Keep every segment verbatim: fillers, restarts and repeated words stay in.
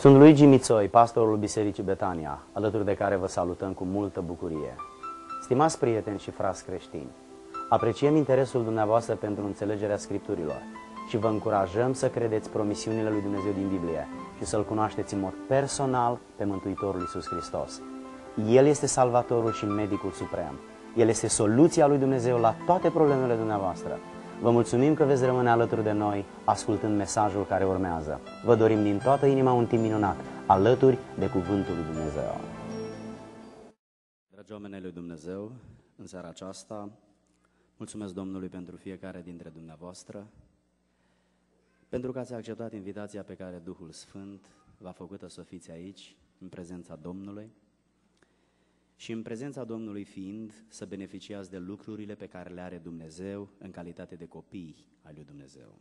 Sunt Luigi Mițoi, pastorul Bisericii Betania, alături de care vă salutăm cu multă bucurie. Stimați prieteni și frați creștini, apreciem interesul dumneavoastră pentru înțelegerea Scripturilor și vă încurajăm să credeți promisiunile lui Dumnezeu din Biblie și să-L cunoașteți în mod personal pe Mântuitorul Iisus Hristos. El este Salvatorul și Medicul Suprem. El este soluția lui Dumnezeu la toate problemele dumneavoastră. Vă mulțumim că veți rămâne alături de noi, ascultând mesajul care urmează. Vă dorim din toată inima un timp minunat, alături de Cuvântul lui Dumnezeu. Dragi oameni ai lui Dumnezeu, în seara aceasta, mulțumesc Domnului pentru fiecare dintre dumneavoastră, pentru că ați acceptat invitația pe care Duhul Sfânt v-a făcut să fiți aici, în prezența Domnului, și în prezența Domnului fiind să beneficiați de lucrurile pe care le are Dumnezeu în calitate de copii ai lui Dumnezeu.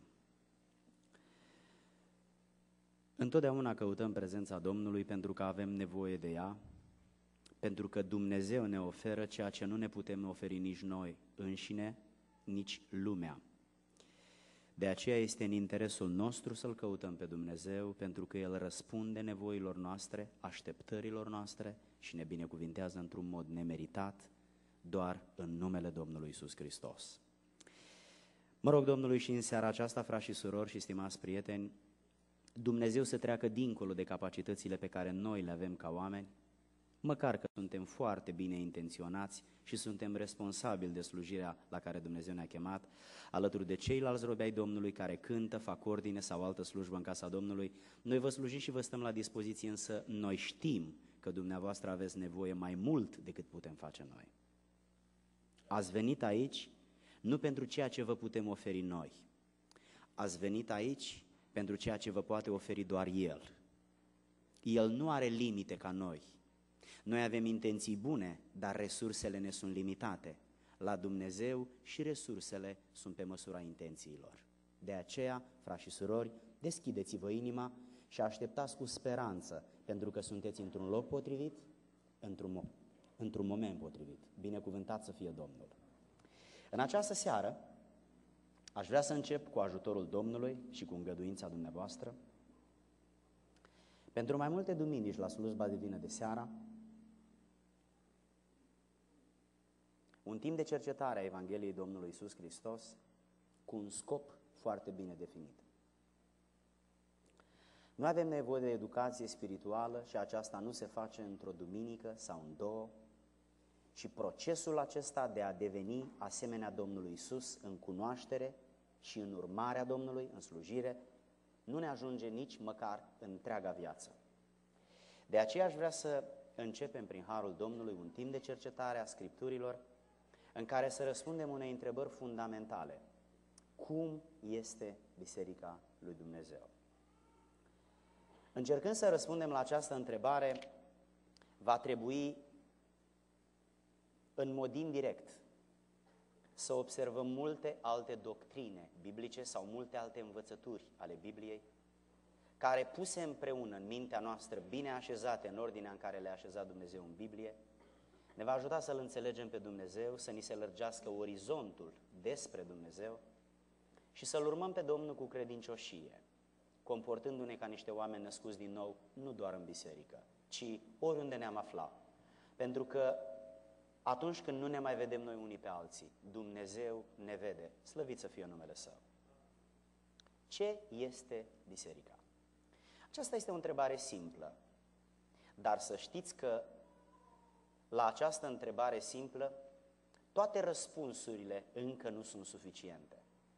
Întotdeauna căutăm prezența Domnului pentru că avem nevoie de ea, pentru că Dumnezeu ne oferă ceea ce nu ne putem oferi nici noi înșine, nici lumea. De aceea este în interesul nostru să-L căutăm pe Dumnezeu, pentru că El răspunde nevoilor noastre, așteptărilor noastre și ne binecuvintează într-un mod nemeritat, doar în numele Domnului Iisus Hristos. Mă rog Domnului și în seara aceasta, frați și surori și stimați prieteni, Dumnezeu să treacă dincolo de capacitățile pe care noi le avem ca oameni, măcar că suntem foarte bine intenționați și suntem responsabili de slujirea la care Dumnezeu ne-a chemat, alături de ceilalți robi ai Domnului care cântă, fac ordine sau altă slujbă în casa Domnului. Noi vă slujim și vă stăm la dispoziție, însă noi știm că dumneavoastră aveți nevoie mai mult decât putem face noi. Ați venit aici nu pentru ceea ce vă putem oferi noi. Ați venit aici pentru ceea ce vă poate oferi doar El. El nu are limite ca noi. Noi avem intenții bune, dar resursele ne sunt limitate. La Dumnezeu și resursele sunt pe măsura intențiilor. De aceea, frați și surori, deschideți-vă inima și așteptați cu speranță, pentru că sunteți într-un loc potrivit, într-un, într-un moment potrivit. Binecuvântat să fie Domnul! În această seară, aș vrea să încep cu ajutorul Domnului și cu îngăduința dumneavoastră. Pentru mai multe duminici la slujba divină de seara, un timp de cercetare a Evangheliei Domnului Iisus Hristos cu un scop foarte bine definit. Noi avem nevoie de educație spirituală și aceasta nu se face într-o duminică sau în două, și procesul acesta de a deveni asemenea Domnului Iisus în cunoaștere și în urmarea Domnului, în slujire, nu ne ajunge nici măcar în întreaga viață. De aceea aș vrea să începem prin harul Domnului un timp de cercetare a Scripturilor în care să răspundem unei întrebări fundamentale. Cum este Biserica lui Dumnezeu? Încercând să răspundem la această întrebare, va trebui în mod indirect să observăm multe alte doctrine biblice sau multe alte învățături ale Bibliei, care puse împreună în mintea noastră, bine așezate în ordinea în care le-a așezat Dumnezeu în Biblie, ne va ajuta să-L înțelegem pe Dumnezeu, să ni se lărgească orizontul despre Dumnezeu și să-L urmăm pe Domnul cu credincioșie, comportându-ne ca niște oameni născuți din nou, nu doar în biserică, ci oriunde ne-am aflat. Pentru că atunci când nu ne mai vedem noi unii pe alții, Dumnezeu ne vede, slăvit să fie numele Său. Ce este biserica? Aceasta este o întrebare simplă, dar să știți că la această întrebare simplă, toate răspunsurile încă nu sunt suficiente.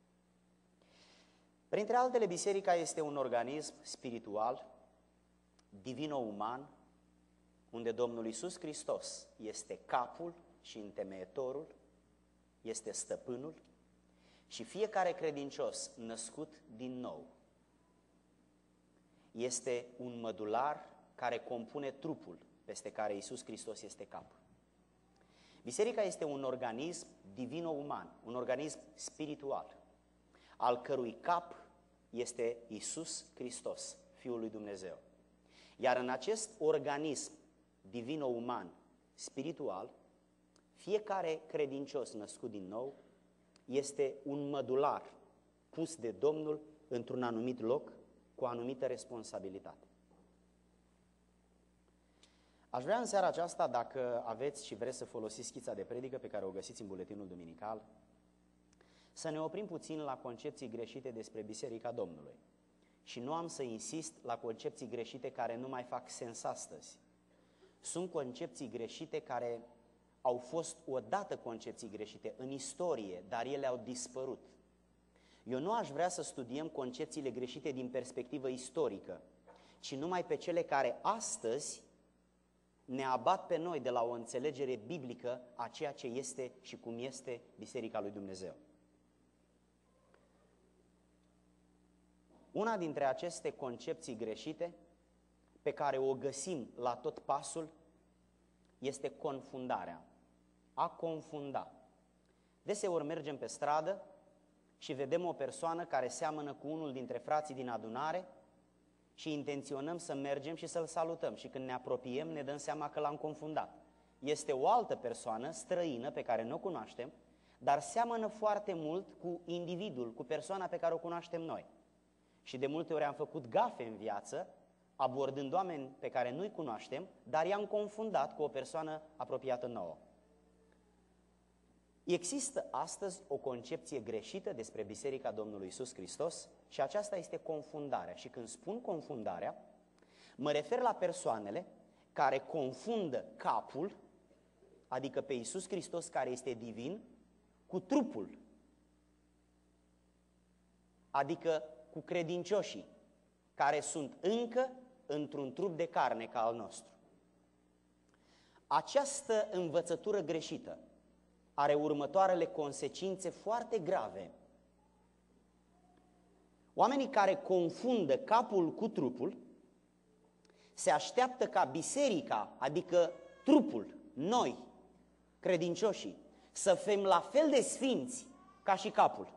Printre altele, biserica este un organism spiritual, divino-uman, unde Domnul Iisus Hristos este capul și întemeietorul, este stăpânul și fiecare credincios născut din nou este un mădular care compune trupul peste care Iisus Hristos este cap. Biserica este un organism divino-uman, un organism spiritual, al cărui cap este Iisus Hristos, Fiul lui Dumnezeu. Iar în acest organism divino-uman, spiritual, fiecare credincios născut din nou este un mădular pus de Domnul într-un anumit loc cu o anumită responsabilitate. Aș vrea în seara aceasta, dacă aveți și vreți să folosiți schița de predică pe care o găsiți în buletinul duminical, să ne oprim puțin la concepții greșite despre Biserica Domnului. Și nu am să insist la concepții greșite care nu mai fac sens astăzi. Sunt concepții greșite care au fost odată concepții greșite în istorie, dar ele au dispărut. Eu nu aș vrea să studiem concepțiile greșite din perspectivă istorică, ci numai pe cele care astăzi ne abat pe noi de la o înțelegere biblică a ceea ce este și cum este Biserica lui Dumnezeu. Una dintre aceste concepții greșite, pe care o găsim la tot pasul, este confundarea. A confunda. Deseori mergem pe stradă și vedem o persoană care seamănă cu unul dintre frații din adunare și intenționăm să mergem și să-l salutăm. Și când ne apropiem, ne dăm seama că l-am confundat. Este o altă persoană străină pe care nu o cunoaștem, dar seamănă foarte mult cu individul, cu persoana pe care o cunoaștem noi. Și de multe ori am făcut gafe în viață, abordând oameni pe care nu-i cunoaștem, dar i-am confundat cu o persoană apropiată nouă. Există astăzi o concepție greșită despre Biserica Domnului Iisus Hristos și aceasta este confundarea. Și când spun confundarea, mă refer la persoanele care confundă capul, adică pe Iisus Hristos care este divin, cu trupul, adică cu credincioșii, care sunt încă într-un trup de carne ca al nostru. Această învățătură greșită are următoarele consecințe foarte grave. Oamenii care confundă capul cu trupul se așteaptă ca biserica, adică trupul, noi, credincioșii, să fim la fel de sfinți ca și capul.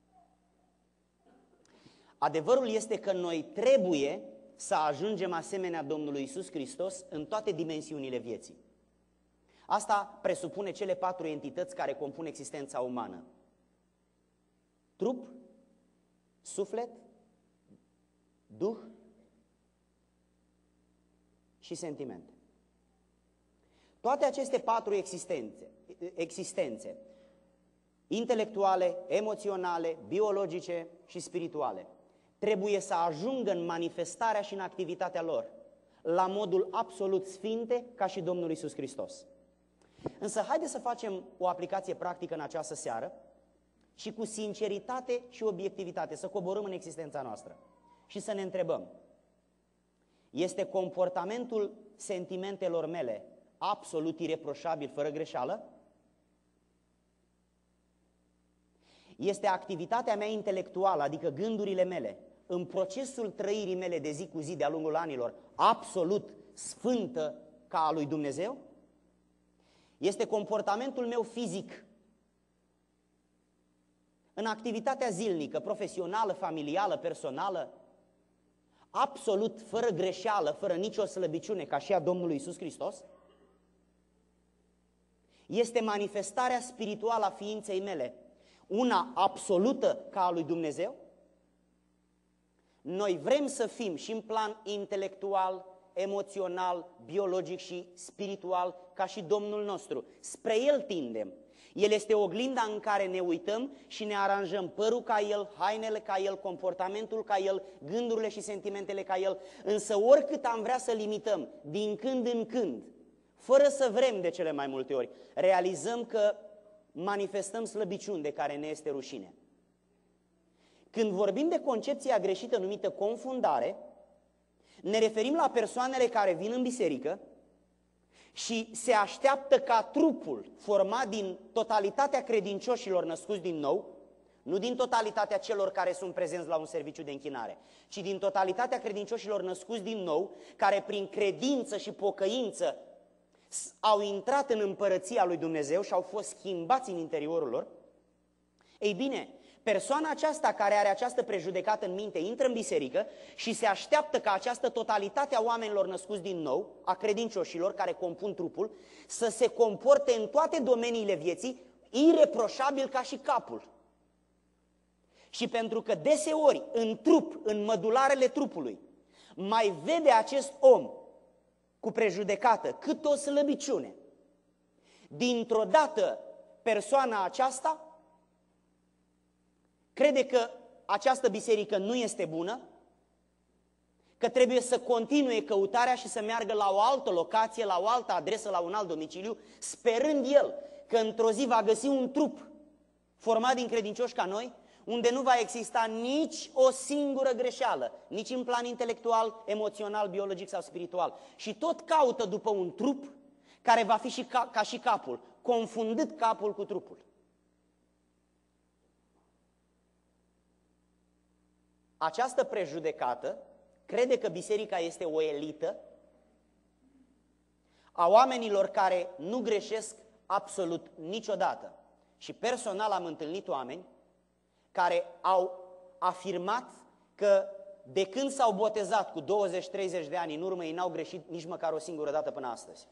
Adevărul este că noi trebuie să ajungem asemenea Domnului Iisus Hristos în toate dimensiunile vieții. Asta presupune cele patru entități care compun existența umană. Trup, suflet, duh și sentimente. Toate aceste patru existențe, existențe, intelectuale, emoționale, biologice și spirituale, trebuie să ajungă în manifestarea și în activitatea lor, la modul absolut sfinte ca și Domnul Iisus Hristos. Însă haideți să facem o aplicație practică în această seară și cu sinceritate și obiectivitate să coborâm în existența noastră și să ne întrebăm: este comportamentul sentimentelor mele absolut ireproșabil, fără greșeală? Este activitatea mea intelectuală, adică gândurile mele, în procesul trăirii mele de zi cu zi de-a lungul anilor, absolut sfântă ca a lui Dumnezeu? Este comportamentul meu fizic, în activitatea zilnică, profesională, familială, personală, absolut fără greșeală, fără nicio slăbiciune, ca și a Domnului Iisus Hristos? Este manifestarea spirituală a ființei mele, una absolută ca a lui Dumnezeu? Noi vrem să fim și în plan intelectual, emoțional, biologic și spiritual ca și Domnul nostru. Spre El tindem. El este oglinda în care ne uităm și ne aranjăm părul ca El, hainele ca El, comportamentul ca El, gândurile și sentimentele ca El. Însă oricât am vrea să limităm, din când în când, fără să vrem de cele mai multe ori, realizăm că manifestăm slăbiciuni de care ne este rușine. Când vorbim de concepția greșită numită confundare, ne referim la persoanele care vin în biserică și se așteaptă ca trupul format din totalitatea credincioșilor născuți din nou, nu din totalitatea celor care sunt prezenți la un serviciu de închinare, ci din totalitatea credincioșilor născuți din nou, care prin credință și pocăință au intrat în împărăția lui Dumnezeu și au fost schimbați în interiorul lor. Ei bine, persoana aceasta care are această prejudecată în minte intră în biserică și se așteaptă ca această totalitate a oamenilor născuți din nou, a credincioșilor care compun trupul, să se comporte în toate domeniile vieții ireproșabil ca și capul. Și pentru că deseori în trup, în mădularele trupului, mai vede acest om cu prejudecată, cât o slăbiciune. Dintr-o dată, persoana aceasta crede că această biserică nu este bună, că trebuie să continue căutarea și să meargă la o altă locație, la o altă adresă, la un alt domiciliu, sperând el că într-o zi va găsi un trup format din credincioși ca noi, unde nu va exista nici o singură greșeală, nici în plan intelectual, emoțional, biologic sau spiritual. Și tot caută după un trup care va fi și ca, ca și capul, confundând capul cu trupul. Această prejudecată crede că biserica este o elită a oamenilor care nu greșesc absolut niciodată. Și personal am întâlnit oameni care au afirmat că de când s-au botezat cu douăzeci treizeci de ani în urmă, ei n-au greșit nici măcar o singură dată până astăzi.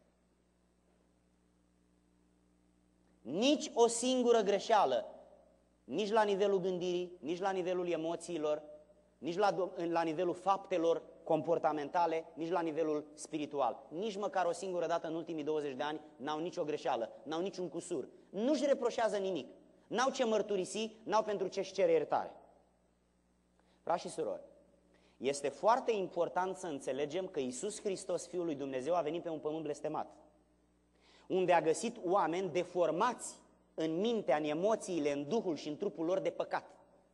Nici o singură greșeală, nici la nivelul gândirii, nici la nivelul emoțiilor, nici la, la nivelul faptelor comportamentale, nici la nivelul spiritual. Nici măcar o singură dată în ultimii douăzeci de ani n-au nicio greșeală, n-au niciun cusur. Nu-și reproșează nimic. N-au ce mărturisi, n-au pentru ce-și cere iertare. Frați și surori, este foarte important să înțelegem că Iisus Hristos, Fiul lui Dumnezeu, a venit pe un pământ blestemat, unde a găsit oameni deformați în mintea, în emoțiile, în duhul și în trupul lor de păcat.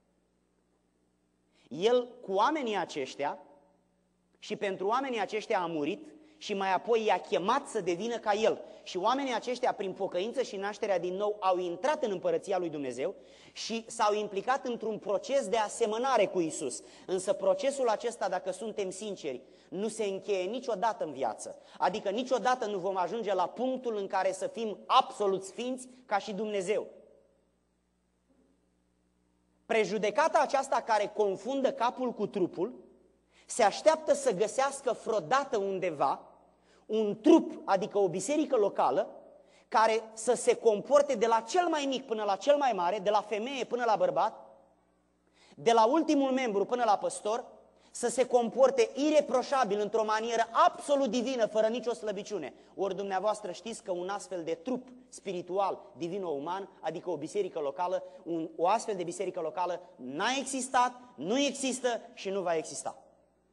El cu oamenii aceștia și pentru oamenii aceștia a murit și mai apoi i-a chemat să devină ca El. Și oamenii aceștia, prin pocăință și nașterea din nou, au intrat în Împărăția lui Dumnezeu și s-au implicat într-un proces de asemănare cu Isus. Însă procesul acesta, dacă suntem sinceri, nu se încheie niciodată în viață. Adică niciodată nu vom ajunge la punctul în care să fim absolut sfinți ca și Dumnezeu. Prejudecata aceasta care confundă capul cu trupul se așteaptă să găsească vreodată undeva un trup, adică o biserică locală, care să se comporte de la cel mai mic până la cel mai mare, de la femeie până la bărbat, de la ultimul membru până la păstor, să se comporte ireproșabil, într-o manieră absolut divină, fără nicio slăbiciune. Ori dumneavoastră știți că un astfel de trup spiritual, divino-uman, adică o biserică locală, un, o astfel de biserică locală n-a existat, nu există și nu va exista.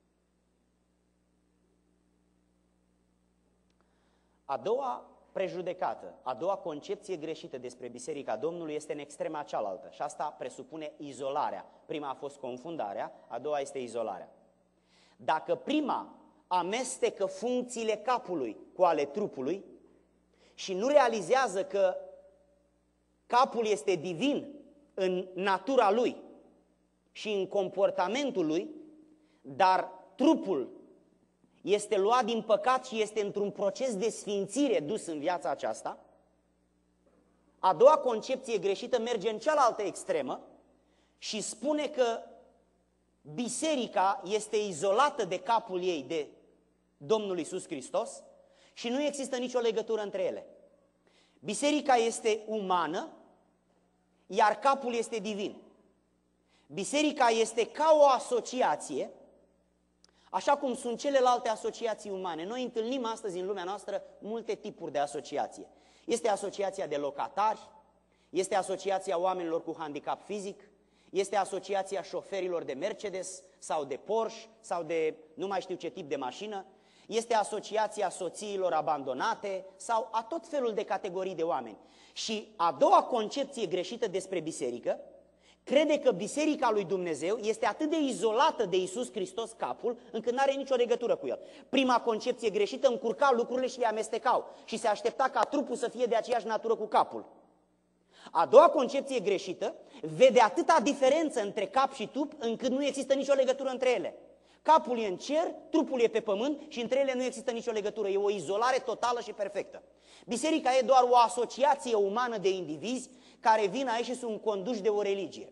A doua prejudecată, a doua concepție greșită despre Biserica Domnului este în extrema cealaltă și asta presupune izolarea. Prima a fost confundarea, a doua este izolarea. Dacă prima amestecă funcțiile capului cu ale trupului și nu realizează că capul este divin în natura lui și în comportamentul lui, dar trupul este luat din păcat și este într-un proces de sfințire dus în viața aceasta, a doua concepție greșită merge în cealaltă extremă și spune că biserica este izolată de capul ei, de Domnul Iisus Hristos și nu există nicio legătură între ele. Biserica este umană, iar capul este divin. Biserica este ca o asociație, așa cum sunt celelalte asociații umane. Noi întâlnim astăzi în lumea noastră multe tipuri de asociație. Este asociația de locatari, este asociația oamenilor cu handicap fizic, este asociația șoferilor de Mercedes sau de Porsche sau de nu mai știu ce tip de mașină, este asociația soțiilor abandonate sau a tot felul de categorii de oameni. Și a doua concepție greșită despre biserică crede că biserica lui Dumnezeu este atât de izolată de Iisus Hristos capul, încât nu are nicio legătură cu el. Prima concepție greșită încurca lucrurile și le amestecau și se aștepta ca trupul să fie de aceeași natură cu capul. A doua concepție greșită vede atâta diferență între cap și trup, încât nu există nicio legătură între ele. Capul e în cer, trupul e pe pământ și între ele nu există nicio legătură. E o izolare totală și perfectă. Biserica e doar o asociație umană de indivizi care vin aici și sunt conduși de o religie.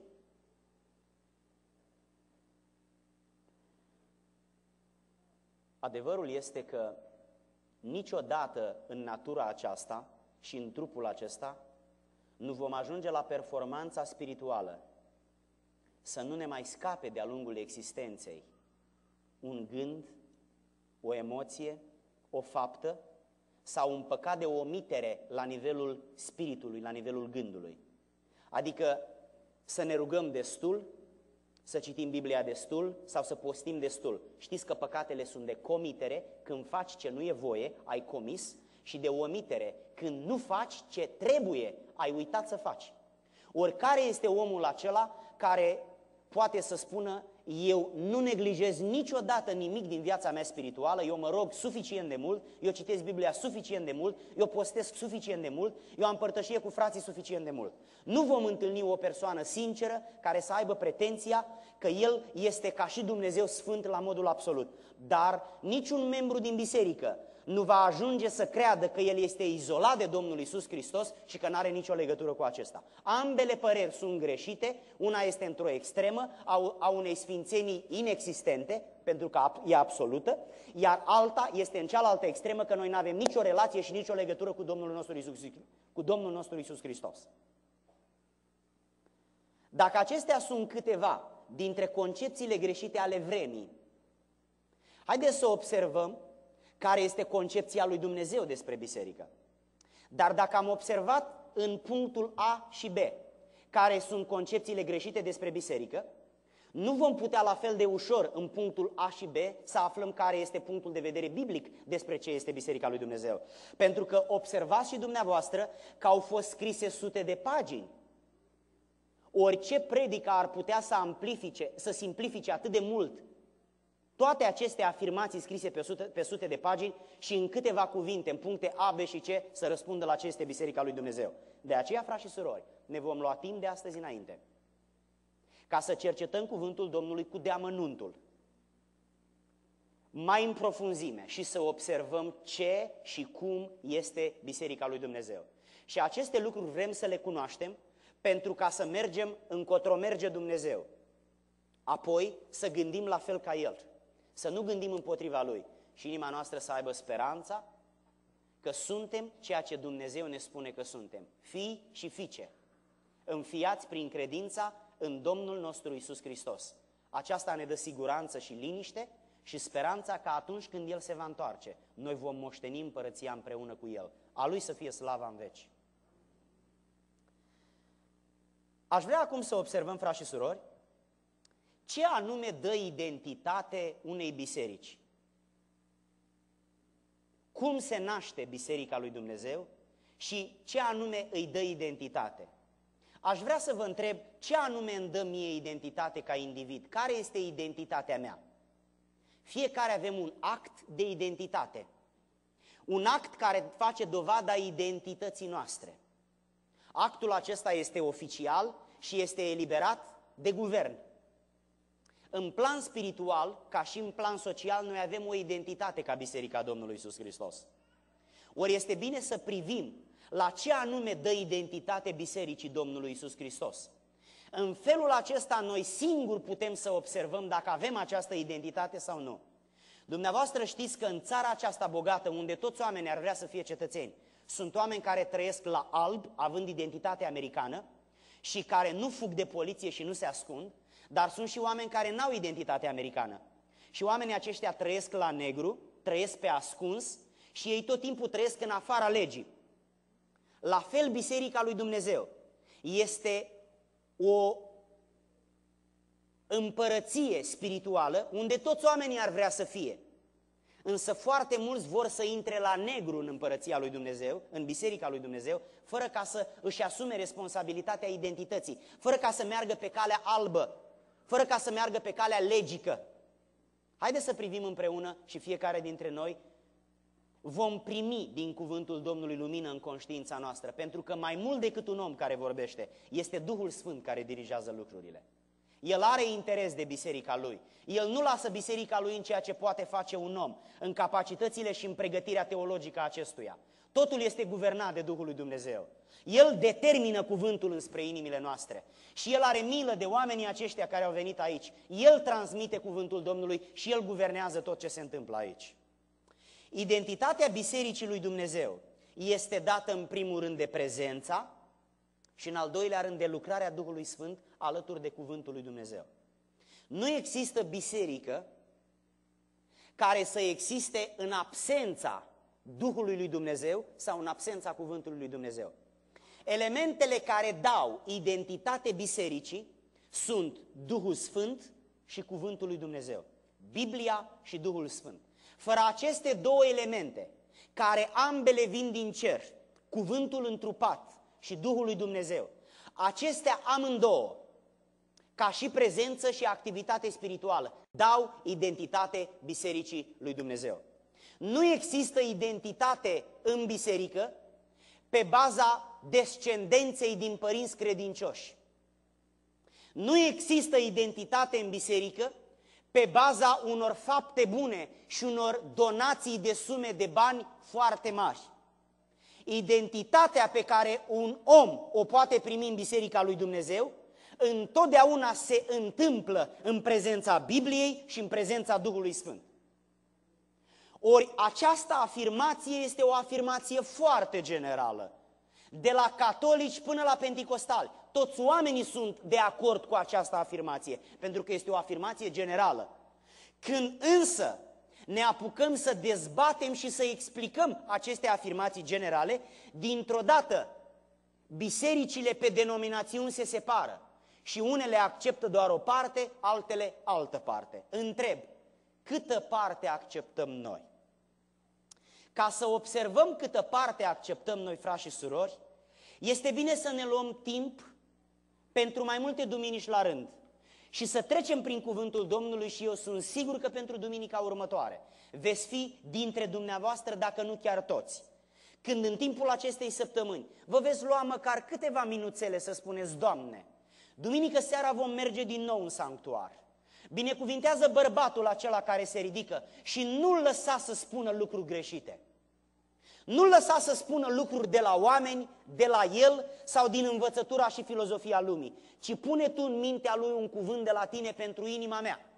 Adevărul este că niciodată în natura aceasta și în trupul acesta nu vom ajunge la performanța spirituală să nu ne mai scape de-a lungul existenței un gând, o emoție, o faptă sau un păcat de omitere la nivelul spiritului, la nivelul gândului. Adică să ne rugăm destul, să citim Biblia destul sau să postim destul. Știți că păcatele sunt de comitere, când faci ce nu e voie, ai comis, și de omitere, când nu faci ce trebuie, ai uitat să faci. Oricare este omul acela care poate să spună: eu nu neglijez niciodată nimic din viața mea spirituală, eu mă rog suficient de mult, eu citesc Biblia suficient de mult, eu postesc suficient de mult, eu am părtășie cu frații suficient de mult. Nu vom întâlni o persoană sinceră care să aibă pretenția că el este ca și Dumnezeu sfânt la modul absolut. Dar niciun membru din biserică nu va ajunge să creadă că el este izolat de Domnul Iisus Hristos și că nu are nicio legătură cu acesta. Ambele păreri sunt greșite, una este într-o extremă, a unei sfințenii inexistente, pentru că e absolută, iar alta este în cealaltă extremă, că noi nu avem nicio relație și nicio legătură cu Domnul nostru Iisus, cu Domnul nostru Iisus Hristos. Dacă acestea sunt câteva dintre concepțiile greșite ale vremii, haideți să observăm care este concepția lui Dumnezeu despre biserică. Dar dacă am observat în punctul A și B care sunt concepțiile greșite despre biserică, nu vom putea la fel de ușor în punctul A și B să aflăm care este punctul de vedere biblic despre ce este biserica lui Dumnezeu. Pentru că observați și dumneavoastră că au fost scrise sute de pagini. Orice predică ar putea să amplifice, să simplifice atât de mult toate aceste afirmații scrise pe sute, pe sute de pagini și în câteva cuvinte, în puncte A, B și C, să răspundă la ce este biserica lui Dumnezeu. De aceea, frați și surori, ne vom lua timp de astăzi înainte ca să cercetăm cuvântul Domnului cu deamănuntul, mai în profunzime, și să observăm ce și cum este biserica lui Dumnezeu. Și aceste lucruri vrem să le cunoaștem pentru ca să mergem încotro merge Dumnezeu. Apoi să gândim la fel ca El, să nu gândim împotriva Lui și inima noastră să aibă speranța că suntem ceea ce Dumnezeu ne spune că suntem, fii și fiice, înfiați prin credința în Domnul nostru Iisus Hristos. Aceasta ne dă siguranță și liniște și speranța că atunci când El se va întoarce, noi vom moșteni împărăția împreună cu El. A Lui să fie slava în veci. Aș vrea acum să observăm, frați și surori, ce anume dă identitate unei biserici. Cum se naște biserica lui Dumnezeu și ce anume îi dă identitate. Aș vrea să vă întreb ce anume îmi dă mie identitate ca individ. Care este identitatea mea? Fiecare avem un act de identitate. Un act care face dovada identității noastre. Actul acesta este oficial și este eliberat de guvern. În plan spiritual, ca și în plan social, noi avem o identitate ca Biserica Domnului Iisus Hristos. Ori este bine să privim la ce anume dă identitate Bisericii Domnului Iisus Hristos. În felul acesta noi singuri putem să observăm dacă avem această identitate sau nu. Dumneavoastră știți că în țara aceasta bogată, unde toți oamenii ar vrea să fie cetățeni, sunt oameni care trăiesc la alb, având identitate americană, și care nu fug de poliție și nu se ascund, dar sunt și oameni care n-au identitate americană. Și oamenii aceștia trăiesc la negru, trăiesc pe ascuns și ei tot timpul trăiesc în afara legii. La fel, Biserica lui Dumnezeu este o împărăție spirituală unde toți oamenii ar vrea să fie. Însă foarte mulți vor să intre la negru în împărăția lui Dumnezeu, în Biserica lui Dumnezeu, fără ca să își asume responsabilitatea identității, fără ca să meargă pe calea albă, fără ca să meargă pe calea legică. Haideți să privim împreună și fiecare dintre noi vom primi din cuvântul Domnului lumină în conștiința noastră, pentru că mai mult decât un om care vorbește, este Duhul Sfânt care dirigează lucrurile. El are interes de biserica lui. El nu lasă biserica lui în ceea ce poate face un om, în capacitățile și în pregătirea teologică a acestuia. Totul este guvernat de Duhul lui Dumnezeu. El determină cuvântul înspre inimile noastre. Și El are milă de oamenii aceștia care au venit aici. El transmite cuvântul Domnului și El guvernează tot ce se întâmplă aici. Identitatea Bisericii lui Dumnezeu este dată în primul rând de prezența și în al doilea rând de lucrarea Duhului Sfânt alături de cuvântul lui Dumnezeu. Nu există biserică care să existe în absența Duhului lui Dumnezeu sau în absența cuvântului lui Dumnezeu. Elementele care dau identitate bisericii sunt Duhul Sfânt și cuvântul lui Dumnezeu. Biblia și Duhul Sfânt. Fără aceste două elemente, care ambele vin din cer, cuvântul întrupat și Duhul lui Dumnezeu, acestea amândouă, ca și prezență și activitate spirituală, dau identitate bisericii lui Dumnezeu. Nu există identitate în biserică pe baza descendenței din părinți credincioși. Nu există identitate în biserică pe baza unor fapte bune și unor donații de sume de bani foarte mari. Identitatea pe care un om o poate primi în Biserica lui Dumnezeu întotdeauna se întâmplă în prezența Bibliei și în prezența Duhului Sfânt. Ori această afirmație este o afirmație foarte generală. De la catolici până la penticostali, toți oamenii sunt de acord cu această afirmație, pentru că este o afirmație generală. Când însă ne apucăm să dezbatem și să explicăm aceste afirmații generale, dintr-o dată bisericile pe denominațiuni se separă și unele acceptă doar o parte, altele altă parte. Întreb, câtă parte acceptăm noi? Ca să observăm câtă parte acceptăm noi, frați și surori, este bine să ne luăm timp pentru mai multe duminici la rând și să trecem prin cuvântul Domnului și eu sunt sigur că pentru duminica următoare veți fi dintre dumneavoastră, dacă nu chiar toți, când în timpul acestei săptămâni vă veți lua măcar câteva minuțele să spuneți: Doamne, duminică seara vom merge din nou în sanctuar. Binecuvintează bărbatul acela care se ridică și nu-l lăsa să spună lucruri greșite. Nu-l lăsa să spună lucruri de la oameni, de la el sau din învățătura și filozofia lumii, ci pune tu în mintea lui un cuvânt de la tine pentru inima mea.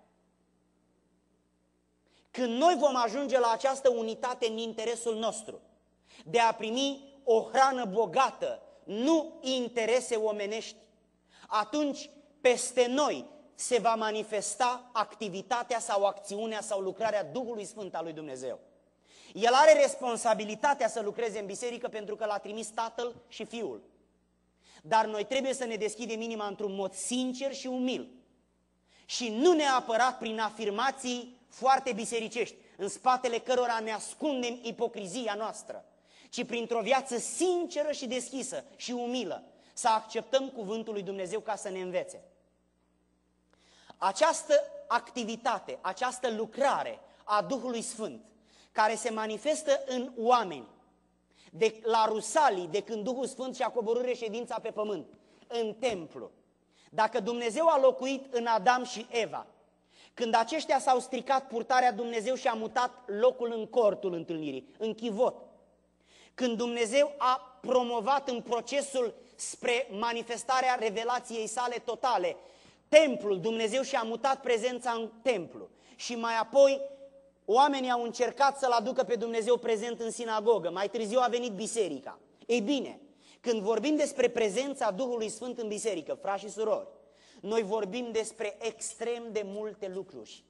Când noi vom ajunge la această unitate în interesul nostru, de a primi o hrană bogată, nu interese omenești, atunci peste noi se va manifesta activitatea sau acțiunea sau lucrarea Duhului Sfânt al lui Dumnezeu. El are responsabilitatea să lucreze în biserică pentru că l-a trimis Tatăl și Fiul. Dar noi trebuie să ne deschidem inima într-un mod sincer și umil. Și nu neapărat prin afirmații foarte bisericești, în spatele cărora ne ascundem ipocrizia noastră, ci printr-o viață sinceră și deschisă și umilă, să acceptăm cuvântul lui Dumnezeu ca să ne învețe. Această activitate, această lucrare a Duhului Sfânt, care se manifestă în oameni, de la Rusalii, de când Duhul Sfânt și-a coborât reședința pe pământ, în templu. Dacă Dumnezeu a locuit în Adam și Eva, când aceștia s-au stricat purtarea, Dumnezeu și-a mutat locul în cortul întâlnirii, în chivot. Când Dumnezeu a promovat în procesul spre manifestarea revelației sale totale templul, Dumnezeu și-a mutat prezența în templu. Și mai apoi oamenii au încercat să-L aducă pe Dumnezeu prezent în sinagogă. Mai târziu a venit biserica. Ei bine, când vorbim despre prezența Duhului Sfânt în biserică, frați și surori, noi vorbim despre extrem de multe lucruri.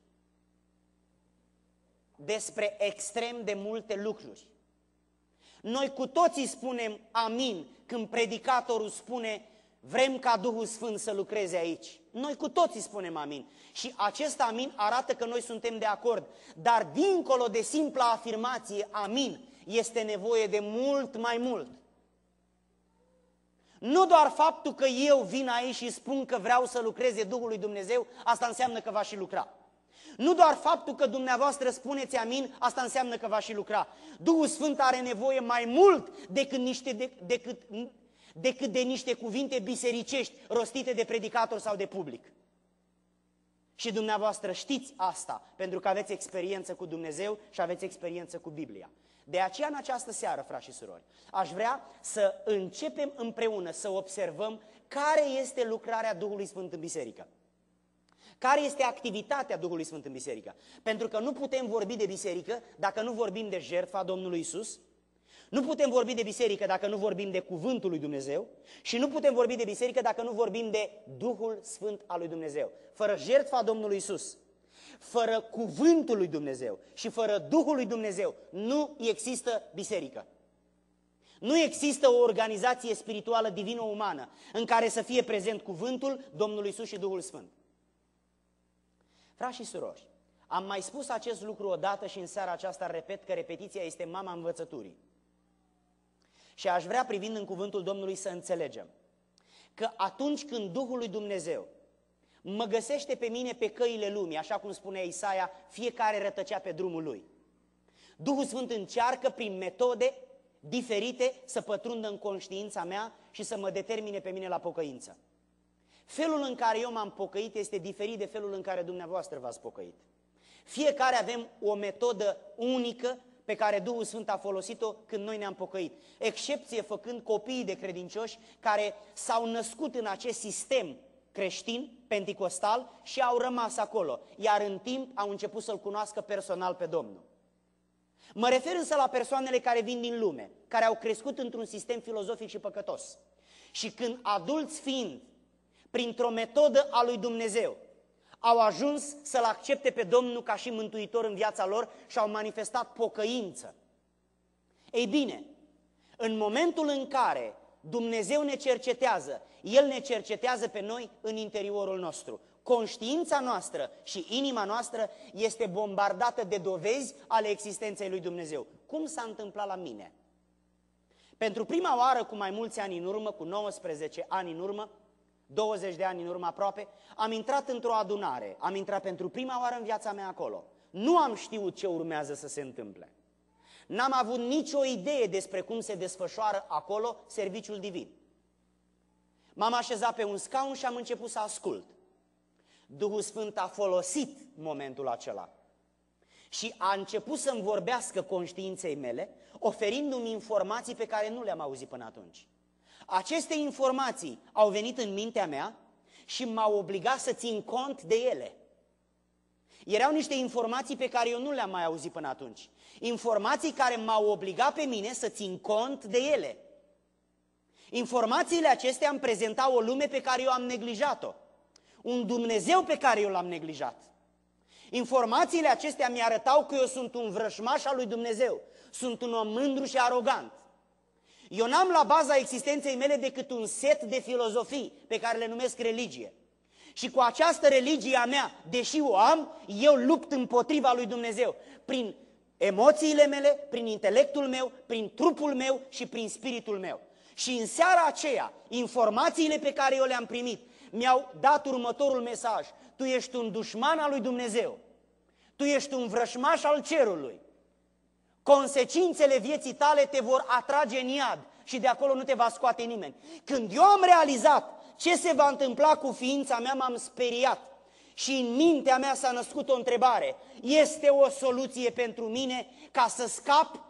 Despre extrem de multe lucruri. Noi cu toții spunem amin când predicatorul spune: vrem ca Duhul Sfânt să lucreze aici. Noi cu toții spunem amin. Și acest amin arată că noi suntem de acord. Dar dincolo de simpla afirmație amin, este nevoie de mult mai mult. Nu doar faptul că eu vin aici și spun că vreau să lucreze Duhul lui Dumnezeu, asta înseamnă că va și lucra. Nu doar faptul că dumneavoastră spuneți amin, asta înseamnă că va și lucra. Duhul Sfânt are nevoie mai mult decât, niște, de, decât, decât de niște cuvinte bisericești rostite de predicator sau de public. Și dumneavoastră știți asta, pentru că aveți experiență cu Dumnezeu și aveți experiență cu Biblia. De aceea, în această seară, frați și surori, aș vrea să începem împreună să observăm care este lucrarea Duhului Sfânt în biserică. Care este activitatea Duhului Sfânt în biserică? Pentru că nu putem vorbi de biserică dacă nu vorbim de jertfa Domnului Iisus, nu putem vorbi de biserică dacă nu vorbim de cuvântul lui Dumnezeu și nu putem vorbi de biserică dacă nu vorbim de Duhul Sfânt al lui Dumnezeu. Fără jertfa Domnului Iisus, Fără cuvântul lui Dumnezeu și fără Duhul lui Dumnezeu nu există biserică. Nu există o organizație spirituală divino-umană în care să fie prezent cuvântul Domnului Iisus și Duhul Sfânt. Frați și surori, am mai spus acest lucru odată și în seara aceasta repet că repetiția este mama învățăturii. Și aș vrea, privind în cuvântul Domnului, să înțelegem că atunci când Duhul lui Dumnezeu mă găsește pe mine pe căile lumii, așa cum spunea Isaia, fiecare rătăcea pe drumul lui. Duhul Sfânt încearcă prin metode diferite să pătrundă în conștiința mea și să mă determine pe mine la pocăință. Felul în care eu m-am pocăit este diferit de felul în care dumneavoastră v-ați pocăit. Fiecare avem o metodă unică pe care Duhul Sfânt a folosit-o când noi ne-am pocăit. Excepție făcând copiii de credincioși care s-au născut în acest sistem creștin, penticostal și au rămas acolo, iar în timp au început să-L cunoască personal pe Domnul. Mă refer însă la persoanele care vin din lume, care au crescut într-un sistem filozofic și păcătos. Și când adulți fiind, printr-o metodă a lui Dumnezeu, au ajuns să-L accepte pe Domnul ca și mântuitor în viața lor și au manifestat pocăință. Ei bine, în momentul în care Dumnezeu ne cercetează, El ne cercetează pe noi în interiorul nostru. Conștiința noastră și inima noastră este bombardată de dovezi ale existenței lui Dumnezeu. Cum s-a întâmplat la mine? Pentru prima oară, cu mai mulți ani în urmă, cu nouăsprezece ani în urmă, douăzeci de ani în urmă aproape, am intrat într-o adunare. Am intrat pentru prima oară în viața mea acolo. Nu am știut ce urmează să se întâmple. N-am avut nicio idee despre cum se desfășoară acolo serviciul divin. M-am așezat pe un scaun și am început să ascult. Duhul Sfânt a folosit momentul acela și a început să-mi vorbească conștiinței mele, oferindu-mi informații pe care nu le-am auzit până atunci. Aceste informații au venit în mintea mea și m-au obligat să țin cont de ele. Erau niște informații pe care eu nu le-am mai auzit până atunci. Informații care m-au obligat pe mine să țin cont de ele. Informațiile acestea îmi prezentau o lume pe care eu am neglijat-o. Un Dumnezeu pe care eu l-am neglijat. Informațiile acestea mi-arătau că eu sunt un vrășmaș al lui Dumnezeu. Sunt un om mândru și arogant. Eu n-am la baza existenței mele decât un set de filozofii pe care le numesc religie. Și cu această religie a mea, deși o am, eu lupt împotriva lui Dumnezeu. Prin emoțiile mele, prin intelectul meu, prin trupul meu și prin spiritul meu. Și în seara aceea, informațiile pe care eu le-am primit mi-au dat următorul mesaj. Tu ești un dușman al lui Dumnezeu. Tu ești un vrășmaș al cerului. Consecințele vieții tale te vor atrage în iad și de acolo nu te va scoate nimeni. Când eu am realizat ce se va întâmpla cu ființa mea, m-am speriat. Și în mintea mea s-a născut o întrebare. Este o soluție pentru mine ca să scap?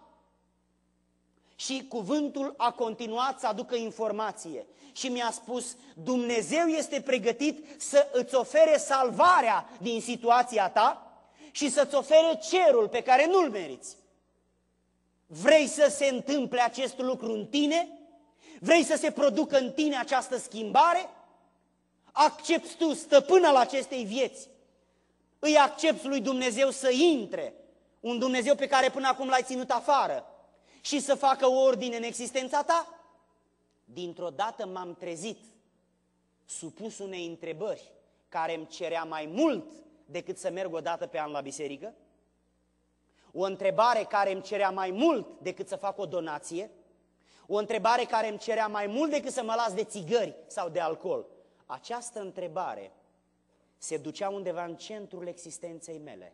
Și cuvântul a continuat să aducă informație. Și mi-a spus, Dumnezeu este pregătit să îți ofere salvarea din situația ta și să-ți ofere cerul pe care nu-l meriți. Vrei să se întâmple acest lucru în tine? Vrei să se producă în tine această schimbare? Accepți tu, stăpân al acestei vieți. Îi accepți lui Dumnezeu să intre, un Dumnezeu pe care până acum l-ai ținut afară, și să facă o ordine în existența ta? Dintr-o dată m-am trezit, supus unei întrebări care îmi cerea mai mult decât să merg o dată pe an la biserică, o întrebare care îmi cerea mai mult decât să fac o donație, o întrebare care îmi cerea mai mult decât să mă las de țigări sau de alcool. Această întrebare se ducea undeva în centrul existenței mele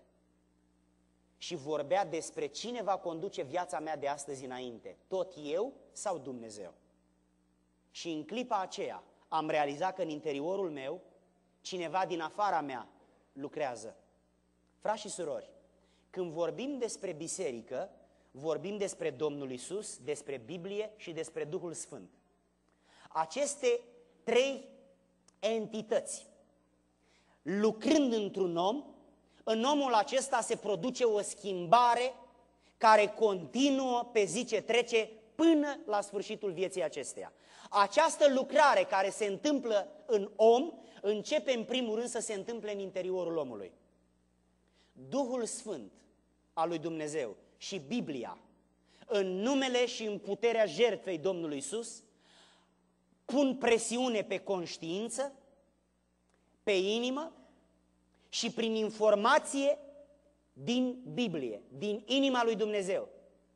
și vorbea despre cine va conduce viața mea de astăzi înainte, tot eu sau Dumnezeu. Și în clipa aceea am realizat că în interiorul meu cineva din afara mea lucrează. Frați și surori, când vorbim despre biserică, vorbim despre Domnul Iisus, despre Biblie și despre Duhul Sfânt. Aceste trei entități, lucrând într-un om, în omul acesta se produce o schimbare care continuă pe zi ce trece până la sfârșitul vieții acesteia. Această lucrare care se întâmplă în om, începe în primul rând să se întâmple în interiorul omului. Duhul Sfânt al lui Dumnezeu și Biblia, în numele și în puterea jertfei Domnului Iisus, pun presiune pe conștiință, pe inimă și prin informație din Biblie, din inima lui Dumnezeu.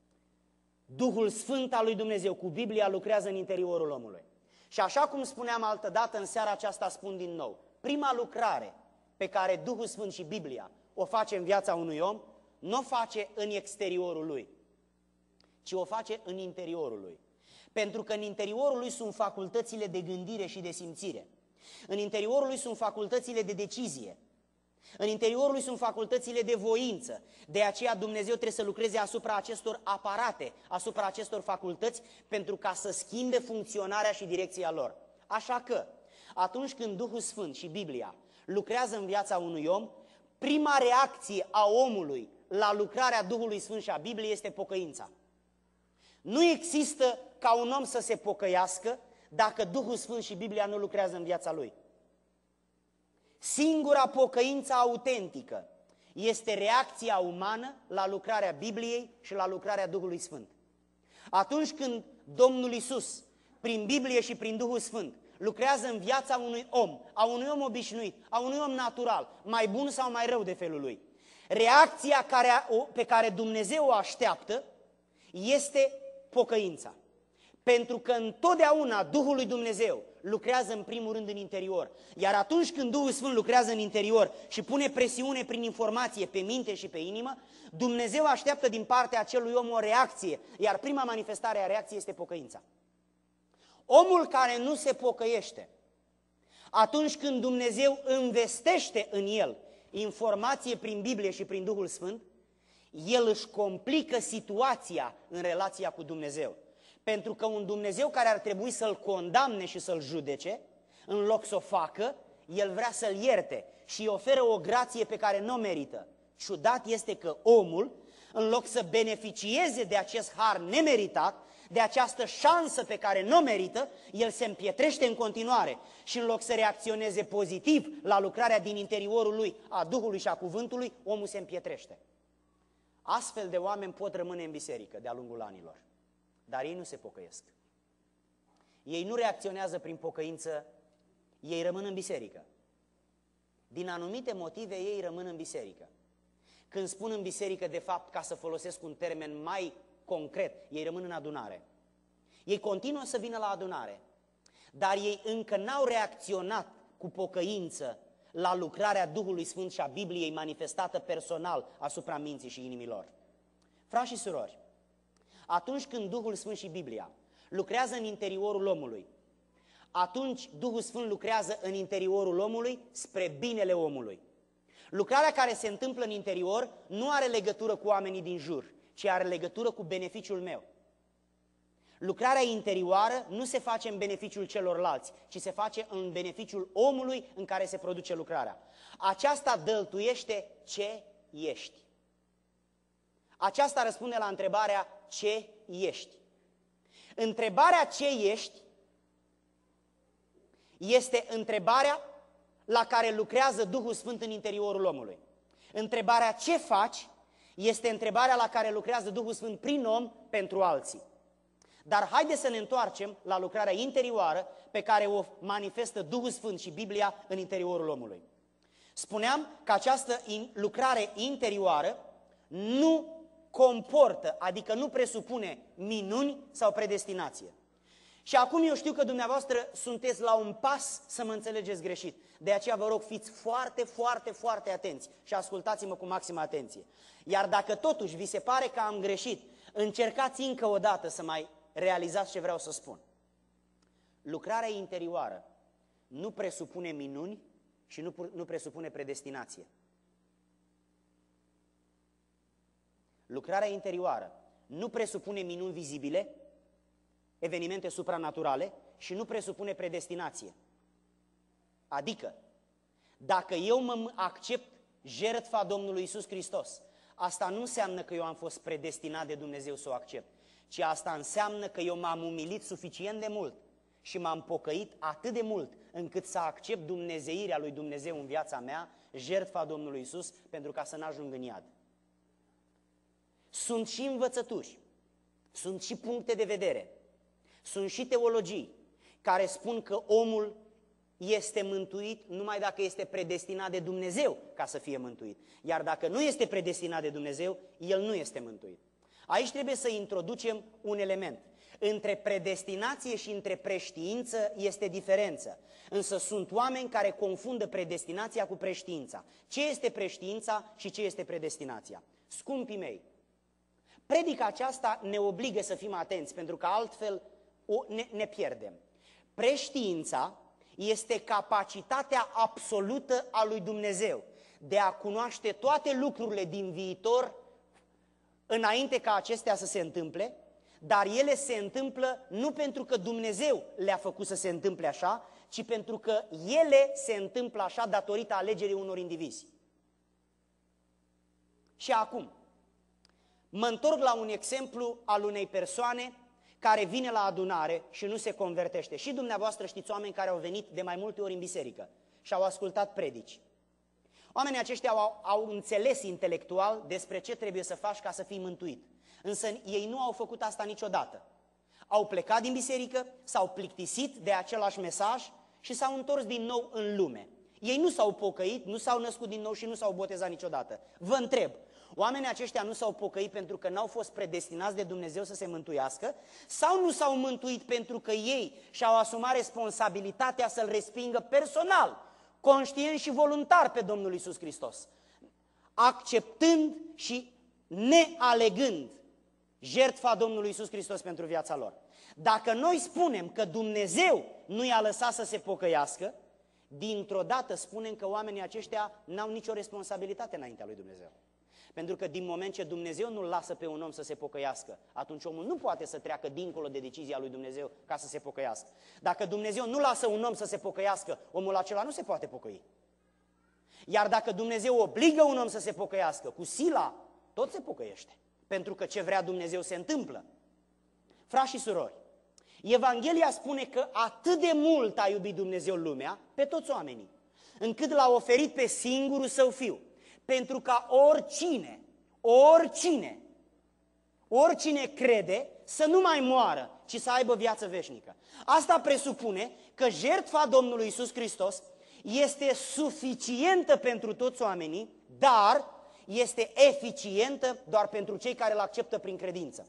Duhul Sfânt al lui Dumnezeu cu Biblia lucrează în interiorul omului. Și așa cum spuneam altădată, în seara aceasta spun din nou, prima lucrare pe care Duhul Sfânt și Biblia o face în viața unui om, nu o face în exteriorul lui, ci o face în interiorul lui. Pentru că în interiorul lui sunt facultățile de gândire și de simțire. În interiorul lui sunt facultățile de decizie. În interiorul lui sunt facultățile de voință. De aceea Dumnezeu trebuie să lucreze asupra acestor aparate, asupra acestor facultăți, pentru ca să schimbe funcționarea și direcția lor. Așa că, atunci când Duhul Sfânt și Biblia lucrează în viața unui om, prima reacție a omului la lucrarea Duhului Sfânt și a Bibliei este pocăința. Nu există ca un om să se pocăiască dacă Duhul Sfânt și Biblia nu lucrează în viața lui. Singura pocăință autentică este reacția umană la lucrarea Bibliei și la lucrarea Duhului Sfânt. Atunci când Domnul Iisus, prin Biblie și prin Duhul Sfânt, lucrează în viața unui om, a unui om obișnuit, a unui om natural, mai bun sau mai rău de felul lui, reacția care, pe care Dumnezeu o așteaptă este pocăința. Pentru că întotdeauna Duhul lui Dumnezeu lucrează în primul rând în interior. Iar atunci când Duhul Sfânt lucrează în interior și pune presiune prin informație pe minte și pe inimă, Dumnezeu așteaptă din partea acelui om o reacție. Iar prima manifestare a reacției este pocăința. Omul care nu se pocăiește, atunci când Dumnezeu investește în el informație prin Biblie și prin Duhul Sfânt, el își complică situația în relația cu Dumnezeu. Pentru că un Dumnezeu care ar trebui să-l condamne și să-l judece, în loc să o facă, el vrea să-l ierte și îi oferă o grație pe care nu o merită. Ciudat este că omul, în loc să beneficieze de acest har nemeritat, de această șansă pe care nu o merită, el se împietrește în continuare și în loc să reacționeze pozitiv la lucrarea din interiorul lui, a Duhului și a Cuvântului, omul se împietrește. Astfel de oameni pot rămâne în biserică de-a lungul anilor. Dar ei nu se pocăiesc. Ei nu reacționează prin pocăință, ei rămân în biserică. Din anumite motive ei rămân în biserică. Când spun în biserică, de fapt, ca să folosesc un termen mai concret, ei rămân în adunare. Ei continuă să vină la adunare, dar ei încă n-au reacționat cu pocăință la lucrarea Duhului Sfânt și a Bibliei manifestată personal asupra minții și inimilor. Frați și surori, atunci când Duhul Sfânt și Biblia lucrează în interiorul omului, atunci Duhul Sfânt lucrează în interiorul omului spre binele omului. Lucrarea care se întâmplă în interior nu are legătură cu oamenii din jur, ci are legătură cu beneficiul meu. Lucrarea interioară nu se face în beneficiul celorlalți, ci se face în beneficiul omului în care se produce lucrarea. Aceasta dăltuiește ce ești. Aceasta răspunde la întrebarea ce ești. Întrebarea ce ești este întrebarea la care lucrează Duhul Sfânt în interiorul omului. Întrebarea ce faci este întrebarea la care lucrează Duhul Sfânt prin om pentru alții. Dar haideți să ne întoarcem la lucrarea interioară pe care o manifestă Duhul Sfânt și Biblia în interiorul omului. Spuneam că această lucrare interioară nu comportă, adică nu presupune minuni sau predestinație. Și acum eu știu că dumneavoastră sunteți la un pas să mă înțelegeți greșit. De aceea vă rog, fiți foarte, foarte, foarte atenți și ascultați-mă cu maximă atenție. Iar dacă totuși vi se pare că am greșit, încercați încă o dată să mai realizați ce vreau să spun. Lucrarea interioară nu presupune minuni și nu, nu presupune predestinație. Lucrarea interioară nu presupune minuni vizibile, evenimente supranaturale și nu presupune predestinație. Adică, dacă eu mă accept jertfa Domnului Iisus Hristos, asta nu înseamnă că eu am fost predestinat de Dumnezeu să o accept, ci asta înseamnă că eu m-am umilit suficient de mult și m-am pocăit atât de mult încât să accept dumnezeirea lui Dumnezeu în viața mea jertfa Domnului Iisus pentru ca să n-ajung în iad. Sunt și învățături, sunt și puncte de vedere, sunt și teologii care spun că omul este mântuit numai dacă este predestinat de Dumnezeu ca să fie mântuit. Iar dacă nu este predestinat de Dumnezeu, el nu este mântuit. Aici trebuie să introducem un element. Între predestinație și între preștiință este diferență. Însă sunt oameni care confundă predestinația cu preștiința. Ce este preștiința și ce este predestinația? Scumpii mei, predica aceasta ne obligă să fim atenți, pentru că altfel o, ne, ne pierdem. Preștiința este capacitatea absolută a lui Dumnezeu de a cunoaște toate lucrurile din viitor înainte ca acestea să se întâmple, dar ele se întâmplă nu pentru că Dumnezeu le-a făcut să se întâmple așa, ci pentru că ele se întâmplă așa datorită alegerii unor indivizi. Și acum, mă întorc la un exemplu al unei persoane care vine la adunare și nu se convertește. Și dumneavoastră știți oameni care au venit de mai multe ori în biserică și au ascultat predici. Oamenii aceștia au, au înțeles intelectual despre ce trebuie să faci ca să fii mântuit. Însă ei nu au făcut asta niciodată. Au plecat din biserică, s-au plictisit de același mesaj și s-au întors din nou în lume. Ei nu s-au pocăit, nu s-au născut din nou și nu s-au botezat niciodată. Vă întreb, oamenii aceștia nu s-au pocăit pentru că n-au fost predestinați de Dumnezeu să se mântuiască sau nu s-au mântuit pentru că ei și-au asumat responsabilitatea să-L respingă personal, conștient și voluntar pe Domnul Iisus Hristos, acceptând și nealegând jertfa Domnului Iisus Hristos pentru viața lor. Dacă noi spunem că Dumnezeu nu i-a lăsat să se pocăiască, dintr-o dată spunem că oamenii aceștia n-au nicio responsabilitate înaintea lui Dumnezeu. Pentru că din moment ce Dumnezeu nu-l lasă pe un om să se pocăiască, atunci omul nu poate să treacă dincolo de decizia lui Dumnezeu ca să se pocăiască. Dacă Dumnezeu nu lasă un om să se pocăiască, omul acela nu se poate pocăi. Iar dacă Dumnezeu obligă un om să se pocăiască, cu sila, tot se pocăiește. Pentru că ce vrea Dumnezeu se întâmplă. Frați și surori, Evanghelia spune că atât de mult a iubit Dumnezeu lumea, pe toți oamenii, încât l-a oferit pe singurul său fiu. Pentru ca oricine, oricine, oricine crede să nu mai moară, ci să aibă viață veșnică. Asta presupune că jertfa Domnului Iisus Hristos este suficientă pentru toți oamenii, dar este eficientă doar pentru cei care îl acceptă prin credință.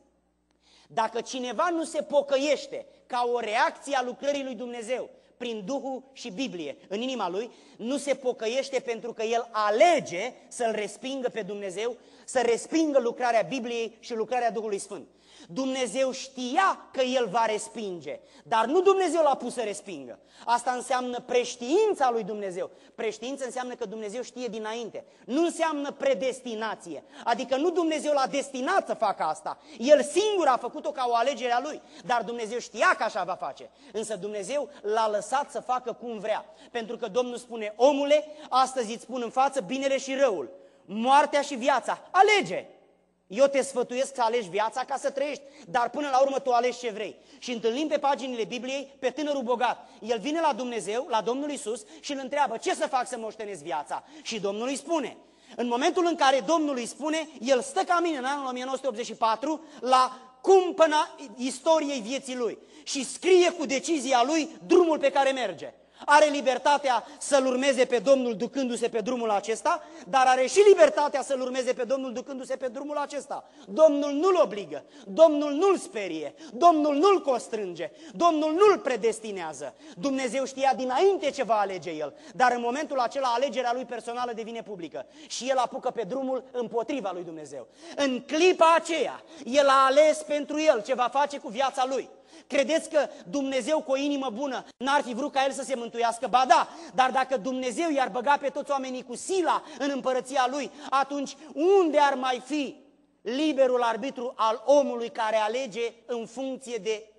Dacă cineva nu se pocăiește ca o reacție a lucrării lui Dumnezeu, prin Duhul și Biblie, în inima lui, nu se pocăiește pentru că el alege să-L respingă pe Dumnezeu, să respingă lucrarea Bibliei și lucrarea Duhului Sfânt. Dumnezeu știa că el va respinge, dar nu Dumnezeu l-a pus să respingă. Asta înseamnă preștiința lui Dumnezeu. Preștiință înseamnă că Dumnezeu știe dinainte. Nu înseamnă predestinație. Adică nu Dumnezeu l-a destinat să facă asta. El singur a făcut-o ca o alegere a lui. Dar Dumnezeu știa că așa va face. Însă Dumnezeu l-a lăsat să facă cum vrea. Pentru că Domnul spune, omule, astăzi îți spun în față binele și răul, moartea și viața. Alege! Eu te sfătuiesc să alegi viața ca să trăiești, dar până la urmă tu alegi ce vrei. Și întâlnim pe paginile Bibliei pe tânărul bogat. El vine la Dumnezeu, la Domnul Iisus și îl întreabă, ce să fac să moștenesc viața? Și Domnul îi spune. În momentul în care Domnul îi spune, el stă ca mine în anul o mie nouă sute optzeci și patru la cumpăna istoriei vieții lui și scrie cu decizia lui drumul pe care merge. Are libertatea să-L urmeze pe Domnul ducându-se pe drumul acesta, dar are și libertatea să-L urmeze pe Domnul ducându-se pe drumul acesta. Domnul nu-l obligă, Domnul nu-l sperie, Domnul nu-l constrânge, Domnul nu-l predestinează. Dumnezeu știa dinainte ce va alege el, dar în momentul acela alegerea lui personală devine publică și el apucă pe drumul împotriva lui Dumnezeu. În clipa aceea, el a ales pentru el ce va face cu viața lui. Credeți că Dumnezeu cu o inimă bună n-ar fi vrut ca el să se mântuiască? Ba da, dar dacă Dumnezeu i-ar băga pe toți oamenii cu sila în împărăția lui, atunci unde ar mai fi liberul arbitru al omului care alege în funcție de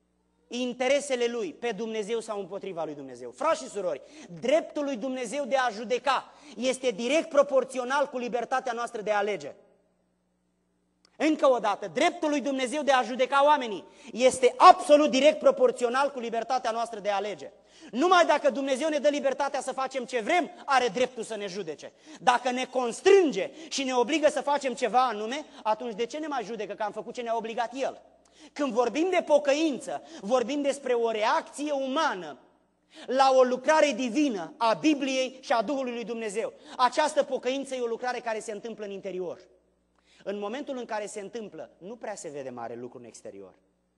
interesele lui, pe Dumnezeu sau împotriva lui Dumnezeu? Frați și surori, dreptul lui Dumnezeu de a judeca este direct proporțional cu libertatea noastră de a alege. Încă o dată, dreptul lui Dumnezeu de a judeca oamenii este absolut direct proporțional cu libertatea noastră de a alege. Numai dacă Dumnezeu ne dă libertatea să facem ce vrem, are dreptul să ne judece. Dacă ne constrânge și ne obligă să facem ceva anume, atunci de ce ne mai judecă că am făcut ce ne-a obligat El? Când vorbim de pocăință, vorbim despre o reacție umană la o lucrare divină a Bibliei și a Duhului lui Dumnezeu. Această pocăință e o lucrare care se întâmplă în interior. În momentul în care se întâmplă, nu prea se vede mare lucru în exterior.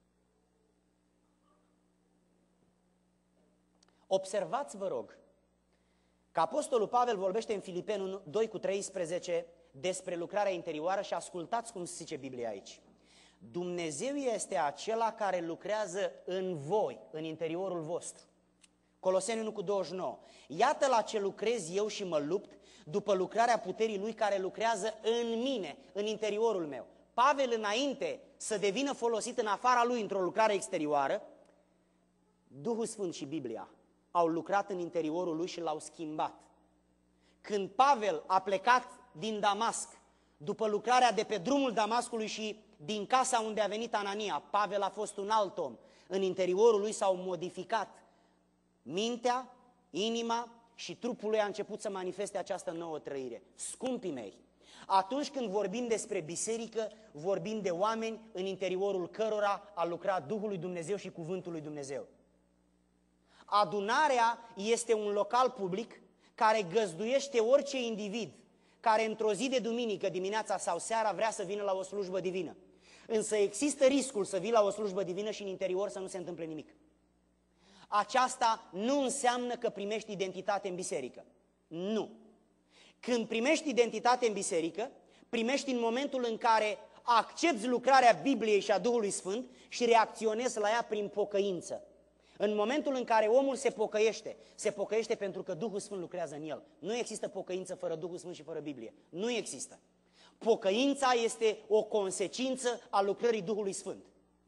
Observați, vă rog, că Apostolul Pavel vorbește în Filipeni doi cu treisprezece despre lucrarea interioară și ascultați cum zice Biblia aici. Dumnezeu este acela care lucrează în voi, în interiorul vostru. Coloseni unu cu douăzeci și nouă. Iată la ce lucrez eu și mă lupt după lucrarea puterii Lui care lucrează în mine, în interiorul meu. Pavel, înainte să devină folosit în afara lui într-o lucrare exterioară, Duhul Sfânt și Biblia au lucrat în interiorul lui și l-au schimbat. Când Pavel a plecat din Damasc, după lucrarea de pe drumul Damascului și din casa unde a venit Anania, Pavel a fost un alt om. În interiorul lui s-au modificat mintea, inima și trupul lui a început să manifeste această nouă trăire. Scumpii mei, atunci când vorbim despre biserică, vorbim de oameni în interiorul cărora a lucrat Duhul lui Dumnezeu și Cuvântul lui Dumnezeu. Adunarea este un local public care găzduiește orice individ care într-o zi de duminică, dimineața sau seara, vrea să vină la o slujbă divină. Însă există riscul să vii la o slujbă divină și în interior să nu se întâmple nimic. Aceasta nu înseamnă că primești identitate în biserică. Nu. Când primești identitate în biserică, primești în momentul în care accepți lucrarea Bibliei și a Duhului Sfânt și reacționezi la ea prin pocăință. În momentul în care omul se pocăiește, se pocăiește pentru că Duhul Sfânt lucrează în el. Nu există pocăință fără Duhul Sfânt și fără Biblie. Nu există. Pocăința este o consecință a lucrării Duhului Sfânt.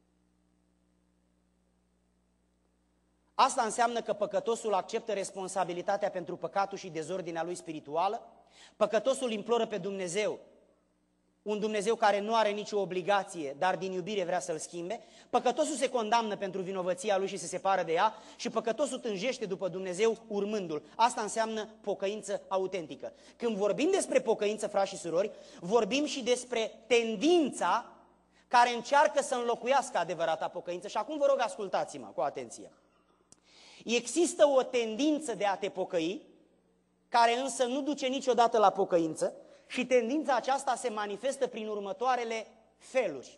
Asta înseamnă că păcătosul acceptă responsabilitatea pentru păcatul și dezordinea lui spirituală. Păcătosul imploră pe Dumnezeu, un Dumnezeu care nu are nicio obligație, dar din iubire vrea să-l schimbe. Păcătosul se condamnă pentru vinovăția lui și se separă de ea și păcătosul tânjește după Dumnezeu urmându-l. Asta înseamnă pocăință autentică. Când vorbim despre pocăință, frați și surori, vorbim și despre tendința care încearcă să înlocuiască adevărata pocăință. Și acum vă rog, ascultați-mă cu atenție. Există o tendință de a te pocăi, care însă nu duce niciodată la pocăință, și tendința aceasta se manifestă prin următoarele feluri.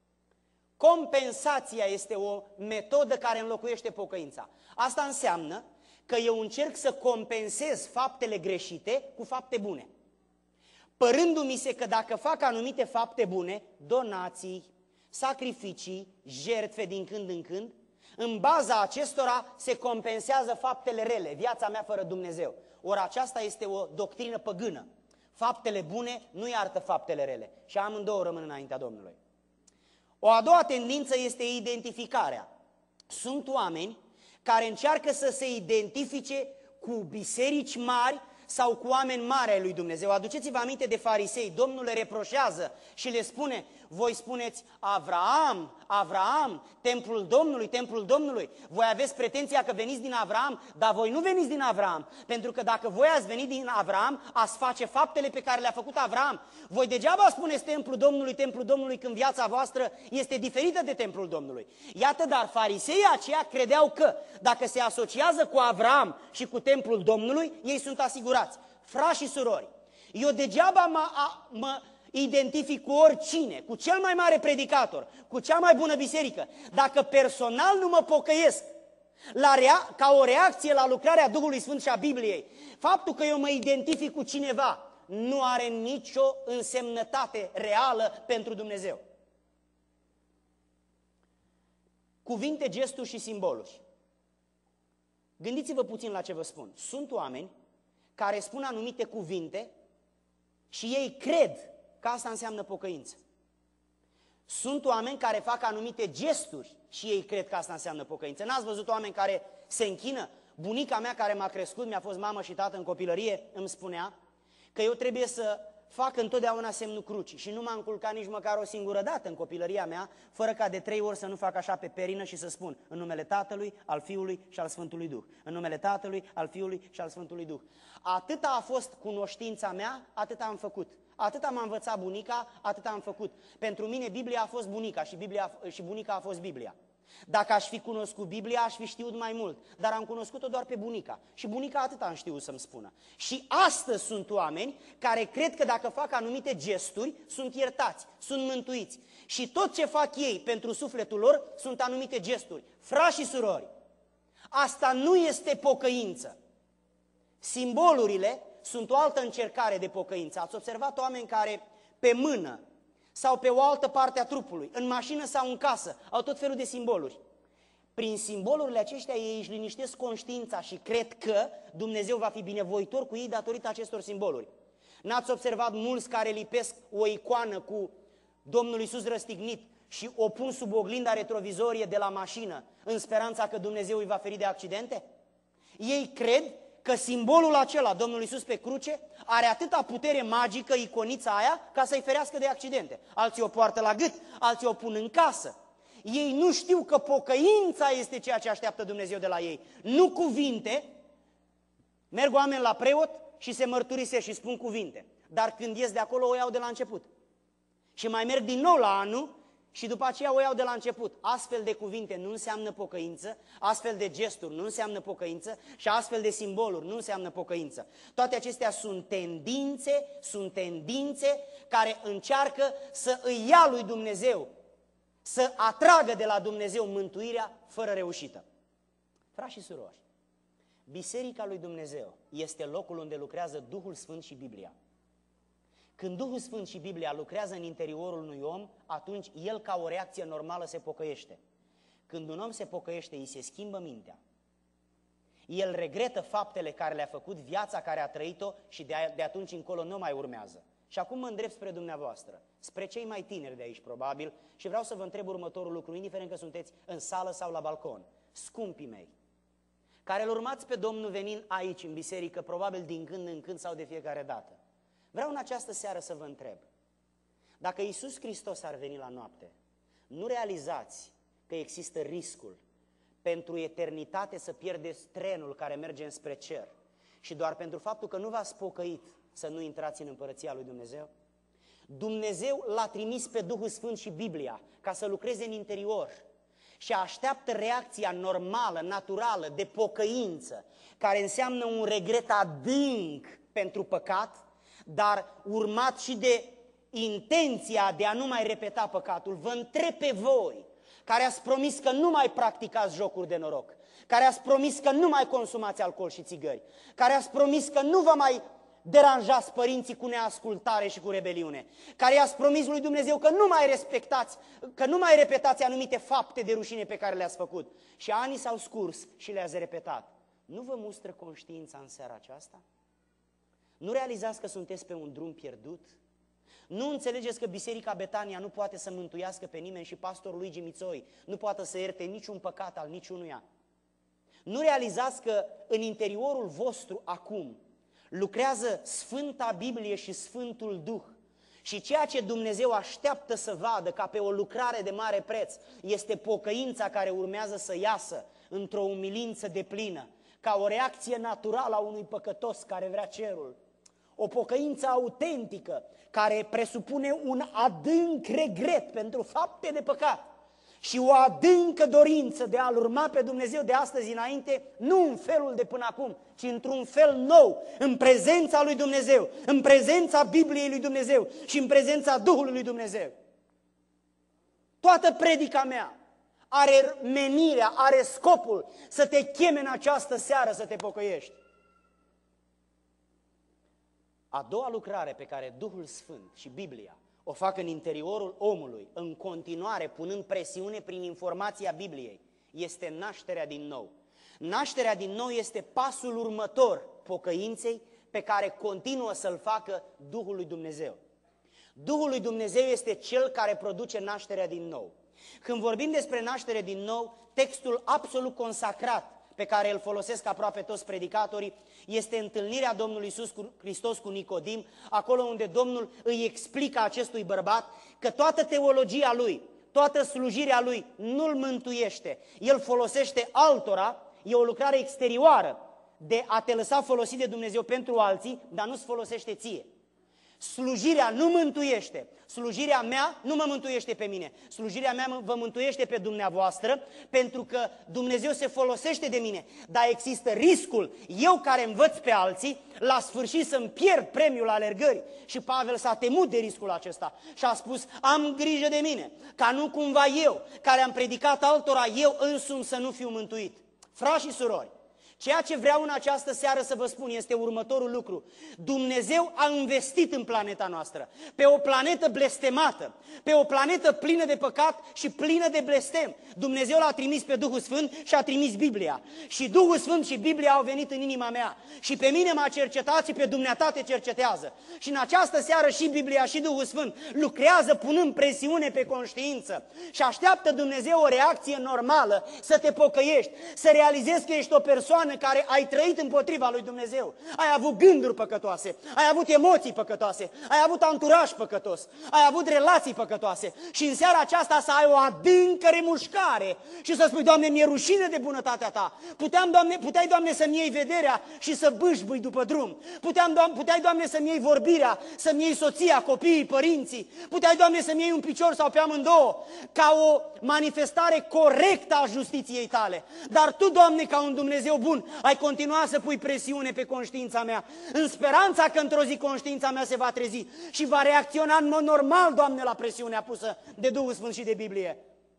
Compensația este o metodă care înlocuiește pocăința. Asta înseamnă că eu încerc să compensez faptele greșite cu fapte bune. Părându-mi se că dacă fac anumite fapte bune, donații, sacrificii, jertfe din când în când, în baza acestora se compensează faptele rele, viața mea fără Dumnezeu. Ori aceasta este o doctrină păgână. Faptele bune nu iartă faptele rele și amândouă rămân înaintea Domnului. O a doua tendință este identificarea. Sunt oameni care încearcă să se identifice cu biserici mari sau cu oameni mari ai lui Dumnezeu. Aduceți-vă aminte de farisei. Domnul le reproșează și le spune: voi spuneți Avraam, Avraam, templul Domnului, templul Domnului. Voi aveți pretenția că veniți din Avraam, dar voi nu veniți din Avraam. Pentru că dacă voi ați venit din Avraam, ați face faptele pe care le-a făcut Avraam. Voi degeaba spuneți templul Domnului, templul Domnului, când viața voastră este diferită de templul Domnului. Iată, dar fariseii aceia credeau că dacă se asociază cu Avraam și cu templul Domnului, ei sunt asigurați. Frați și surori, eu degeaba mă, a, mă identific cu oricine, cu cel mai mare predicator, cu cea mai bună biserică, dacă personal nu mă pocăiesc la rea, ca o reacție la lucrarea Duhului Sfânt și a Bibliei, faptul că eu mă identific cu cineva nu are nicio însemnătate reală pentru Dumnezeu. Cuvinte, gesturi și simboluri. Gândiți-vă puțin la ce vă spun. Sunt oameni care spun anumite cuvinte și ei cred că asta înseamnă pocăință. Sunt oameni care fac anumite gesturi și ei cred că asta înseamnă pocăință. N-ați văzut oameni care se închină? Bunica mea, care m-a crescut, mi-a fost mamă și tată în copilărie, îmi spunea că eu trebuie să fac întotdeauna semnul crucii și nu m-am culcat nici măcar o singură dată în copilăria mea, fără ca de trei ori să nu fac așa pe perină și să spun în numele Tatălui, al Fiului și al Sfântului Duh. În numele Tatălui, al Fiului și al Sfântului Duh. Atâta a fost cunoștința mea, atâta am făcut. Atâta m-a învățat bunica, atâta am făcut. Pentru mine Biblia a fost bunica și, Biblia, și bunica a fost Biblia. Dacă aș fi cunoscut Biblia, aș fi știut mai mult, dar am cunoscut-o doar pe bunica. Și bunica atât am știut să-mi spună. Și astăzi sunt oameni care cred că dacă fac anumite gesturi, sunt iertați, sunt mântuiți. Și tot ce fac ei pentru sufletul lor sunt anumite gesturi. Frați și surori, asta nu este pocăință. Simbolurile sunt o altă încercare de pocăință. Ați observat oameni care pe mână sau pe o altă parte a trupului, în mașină sau în casă, au tot felul de simboluri. Prin simbolurile aceștia ei își liniștesc conștiința și cred că Dumnezeu va fi binevoitor cu ei datorită acestor simboluri. N-ați observat mulți care lipesc o icoană cu Domnul Iisus răstignit și o pun sub oglinda retrovizorie de la mașină în speranța că Dumnezeu îi va feri de accidente? Ei cred că simbolul acela, Domnul Iisus pe cruce, are atâta putere magică, iconița aia, ca să-i ferească de accidente. Alții o poartă la gât, alții o pun în casă. Ei nu știu că pocăința este ceea ce așteaptă Dumnezeu de la ei. Nu cuvinte. Merg oameni la preot și se mărturise și spun cuvinte. Dar când ies de acolo o iau de la început. Și mai merg din nou la anul și după aceea o iau de la început. Astfel de cuvinte nu înseamnă pocăință, astfel de gesturi nu înseamnă pocăință și astfel de simboluri nu înseamnă pocăință. Toate acestea sunt tendințe, sunt tendințe care încearcă să îi ia lui Dumnezeu, să atragă de la Dumnezeu mântuirea fără reușită. Frați și surori, Biserica lui Dumnezeu este locul unde lucrează Duhul Sfânt și Biblia. Când Duhul Sfânt și Biblia lucrează în interiorul unui om, atunci el ca o reacție normală se pocăiește. Când un om se pocăiește, îi se schimbă mintea. El regretă faptele care le-a făcut, viața care a trăit-o și de, de atunci încolo nu mai urmează. Și acum mă îndrept spre dumneavoastră, spre cei mai tineri de aici probabil și vreau să vă întreb următorul lucru, indiferent că sunteți în sală sau la balcon. Scumpii mei, care îl urmați pe Domnul venind aici în biserică, probabil din când în când sau de fiecare dată. Vreau în această seară să vă întreb, dacă Iisus Hristos ar veni la noapte, nu realizați că există riscul pentru eternitate să pierdeți trenul care merge înspre cer și doar pentru faptul că nu v-ați pocăit să nu intrați în împărăția lui Dumnezeu? Dumnezeu l-a trimis pe Duhul Sfânt și Biblia ca să lucreze în interior și așteaptă reacția normală, naturală, de pocăință, care înseamnă un regret adânc pentru păcat, dar urmat și de intenția de a nu mai repeta păcatul. Vă întreb pe voi, care ați promis că nu mai practicați jocuri de noroc, care ați promis că nu mai consumați alcool și țigări, care ați promis că nu vă mai deranjați părinții cu neascultare și cu rebeliune, care i-ați promis lui Dumnezeu că nu mai respectați, că nu mai repetați anumite fapte de rușine pe care le-ați făcut și anii s-au scurs și le-ați repetat. Nu vă mustră conștiința în seara aceasta? Nu realizați că sunteți pe un drum pierdut? Nu înțelegeți că Biserica Betania nu poate să mântuiască pe nimeni și pastorul Luigi Mițoi nu poate să ierte niciun păcat al niciunuia? Nu realizați că în interiorul vostru acum lucrează Sfânta Biblie și Sfântul Duh și ceea ce Dumnezeu așteaptă să vadă ca pe o lucrare de mare preț este pocăința care urmează să iasă într-o umilință deplină, ca o reacție naturală a unui păcătos care vrea cerul. O pocăință autentică care presupune un adânc regret pentru fapte de păcat și o adâncă dorință de a-L urma pe Dumnezeu de astăzi înainte, nu în felul de până acum, ci într-un fel nou, în prezența lui Dumnezeu, în prezența Bibliei lui Dumnezeu și în prezența Duhului lui Dumnezeu. Toată predica mea are menirea, are scopul să te cheme în această seară să te pocăiești. A doua lucrare pe care Duhul Sfânt și Biblia o fac în interiorul omului, în continuare punând presiune prin informația Bibliei, este nașterea din nou. Nașterea din nou este pasul următor pocăinței pe care continuă să-l facă Duhul lui Dumnezeu. Duhul lui Dumnezeu este cel care produce nașterea din nou. Când vorbim despre naștere din nou, textul absolut consacrat pe care îl folosesc aproape toți predicatorii, este întâlnirea Domnului Iisus Hristos cu Nicodim, acolo unde Domnul îi explică acestui bărbat că toată teologia lui, toată slujirea lui nu-l mântuiește. El folosește altora, e o lucrare exterioară de a te lăsa folosit de Dumnezeu pentru alții, dar nu-ți folosește ție. Slujirea nu mântuiește. Slujirea mea nu mă mântuiește pe mine. Slujirea mea vă mântuiește pe dumneavoastră, pentru că Dumnezeu se folosește de mine. Dar există riscul, eu care învăț pe alții, la sfârșit să-mi pierd premiul alergării. Și Pavel s-a temut de riscul acesta și a spus, am grijă de mine, ca nu cumva eu, care am predicat altora, eu însumi să nu fiu mântuit. Frați și surori, ceea ce vreau în această seară să vă spun este următorul lucru. Dumnezeu a investit în planeta noastră, pe o planetă blestemată, pe o planetă plină de păcat și plină de blestem. Dumnezeu l-a trimis pe Duhul Sfânt și a trimis Biblia. Și Duhul Sfânt și Biblia au venit în inima mea. Și pe mine m-a cercetat și pe dumneata te cercetează. Și în această seară și Biblia și Duhul Sfânt lucrează punând presiune pe conștiință. Și așteaptă Dumnezeu o reacție normală, să te pocăiești, să realizezi că ești o persoană care ai trăit împotriva lui Dumnezeu, ai avut gânduri păcătoase, ai avut emoții păcătoase, ai avut anturaj păcătos, ai avut relații păcătoase și în seara aceasta să ai o adâncă remușcare și să spui, Doamne, mi-e rușine de bunătatea Ta. Puteam, Doamne, puteai, Doamne, să-mi iei vederea și să bâșbâi după drum. Puteam, Doamne, puteai, Doamne, să-mi iei vorbirea, să-mi iei soția, copiii, părinții. Puteai, Doamne, să-mi iei un picior sau pe amândouă, ca o manifestare corectă a justiției Tale. Dar Tu, Doamne, ca un Dumnezeu bun, ai continua să pui presiune pe conștiința mea, în speranța că într-o zi conștiința mea se va trezi și va reacționa în mod normal, Doamne, la presiunea pusă de Duhul Sfânt și de Biblie.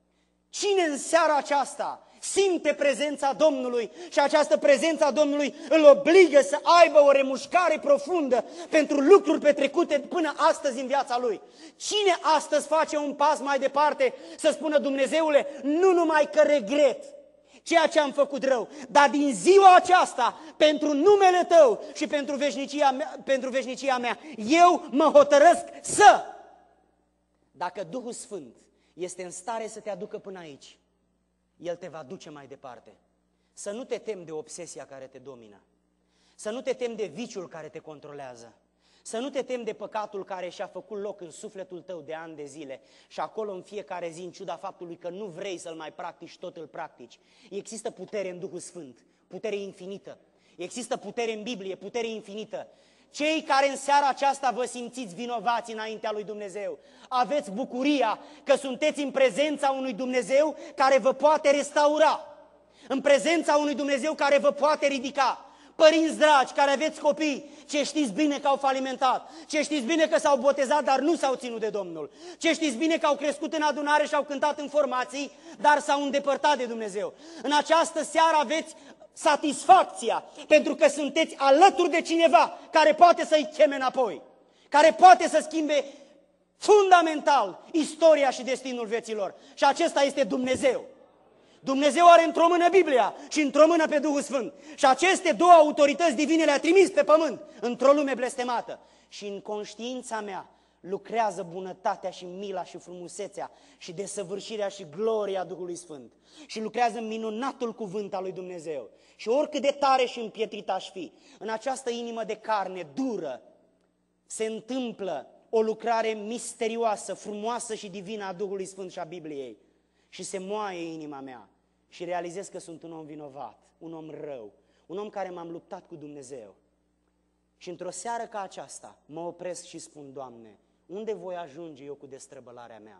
Cine în seara aceasta simte prezența Domnului și această prezență a Domnului îl obligă să aibă o remușcare profundă pentru lucruri petrecute până astăzi în viața lui? Cine astăzi face un pas mai departe să spună, Dumnezeule, nu numai că regret ceea ce am făcut rău, dar din ziua aceasta, pentru numele Tău și pentru veșnicia mea, pentru veșnicia mea, eu mă hotărăsc să. Dacă Duhul Sfânt este în stare să te aducă până aici, El te va duce mai departe. Să nu te temi de obsesia care te domină, să nu te temi de viciul care te controlează, să nu te temi de păcatul care și-a făcut loc în sufletul tău de ani de zile și acolo în fiecare zi, în ciuda faptului că nu vrei să-l mai practici, tot îl practici. Există putere în Duhul Sfânt, putere infinită. Există putere în Biblie, putere infinită. Cei care în seara aceasta vă simțiți vinovați înaintea lui Dumnezeu, aveți bucuria că sunteți în prezența unui Dumnezeu care vă poate restaura, în prezența unui Dumnezeu care vă poate ridica. Părinți dragi care aveți copii, ce știți bine că au falimentat, ce știți bine că s-au botezat, dar nu s-au ținut de Domnul, ce știți bine că au crescut în adunare și au cântat în formații, dar s-au îndepărtat de Dumnezeu. În această seară aveți satisfacția, pentru că sunteți alături de cineva care poate să-i cheme înapoi, care poate să schimbe fundamental istoria și destinul vieților. Și acesta este Dumnezeu. Dumnezeu are într-o mână Biblia și într-o mână pe Duhul Sfânt. Și aceste două autorități divine le-a trimis pe pământ, într-o lume blestemată. Și în conștiința mea lucrează bunătatea și mila și frumusețea și desăvârșirea și gloria Duhului Sfânt. Și lucrează minunatul cuvânt al lui Dumnezeu. Și oricât de tare și împietrit aș fi, în această inimă de carne dură se întâmplă o lucrare misterioasă, frumoasă și divină a Duhului Sfânt și a Bibliei. Și se moaie inima mea și realizez că sunt un om vinovat, un om rău, un om care m-am luptat cu Dumnezeu. Și într-o seară ca aceasta mă opresc și spun, Doamne, unde voi ajunge eu cu destrăbălarea mea?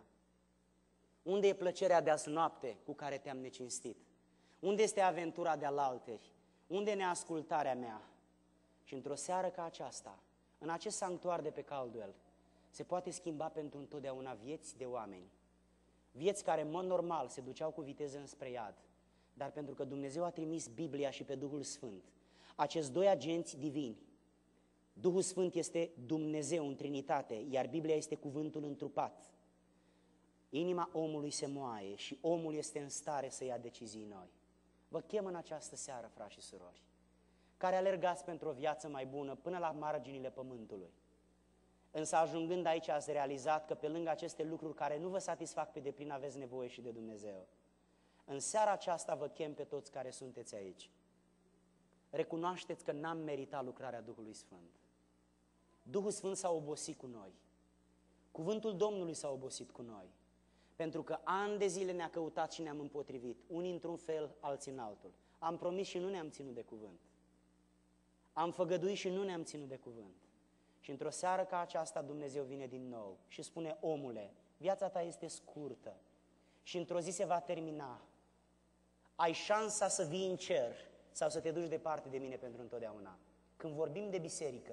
Unde e plăcerea de azi noapte cu care te-am necinstit? Unde este aventura de alalteri? Unde e neascultarea mea? Și într-o seară ca aceasta, în acest sanctuar de pe Caldwell, se poate schimba pentru întotdeauna vieți de oameni. Vieți care, în mod normal, se duceau cu viteză înspre iad, dar pentru că Dumnezeu a trimis Biblia și pe Duhul Sfânt, acești doi agenți divini, Duhul Sfânt este Dumnezeu în Trinitate, iar Biblia este cuvântul întrupat. Inima omului se moaie și omul este în stare să ia decizii noi. Vă chem în această seară, frați și surori, care alergați pentru o viață mai bună până la marginile pământului. Însă ajungând aici ați realizat că pe lângă aceste lucruri care nu vă satisfac pe deplin aveți nevoie și de Dumnezeu. În seara aceasta vă chem pe toți care sunteți aici. Recunoașteți că n-am meritat lucrarea Duhului Sfânt. Duhul Sfânt s-a obosit cu noi. Cuvântul Domnului s-a obosit cu noi. Pentru că ani de zile ne-a căutat și ne-am împotrivit. Unii într-un fel, alții în altul. Am promis și nu ne-am ținut de cuvânt. Am făgăduit și nu ne-am ținut de cuvânt. Și într-o seară ca aceasta Dumnezeu vine din nou și spune: omule, viața ta este scurtă și într-o zi se va termina. Ai șansa să vii în cer sau să te duci departe de mine pentru întotdeauna. Când vorbim de biserică,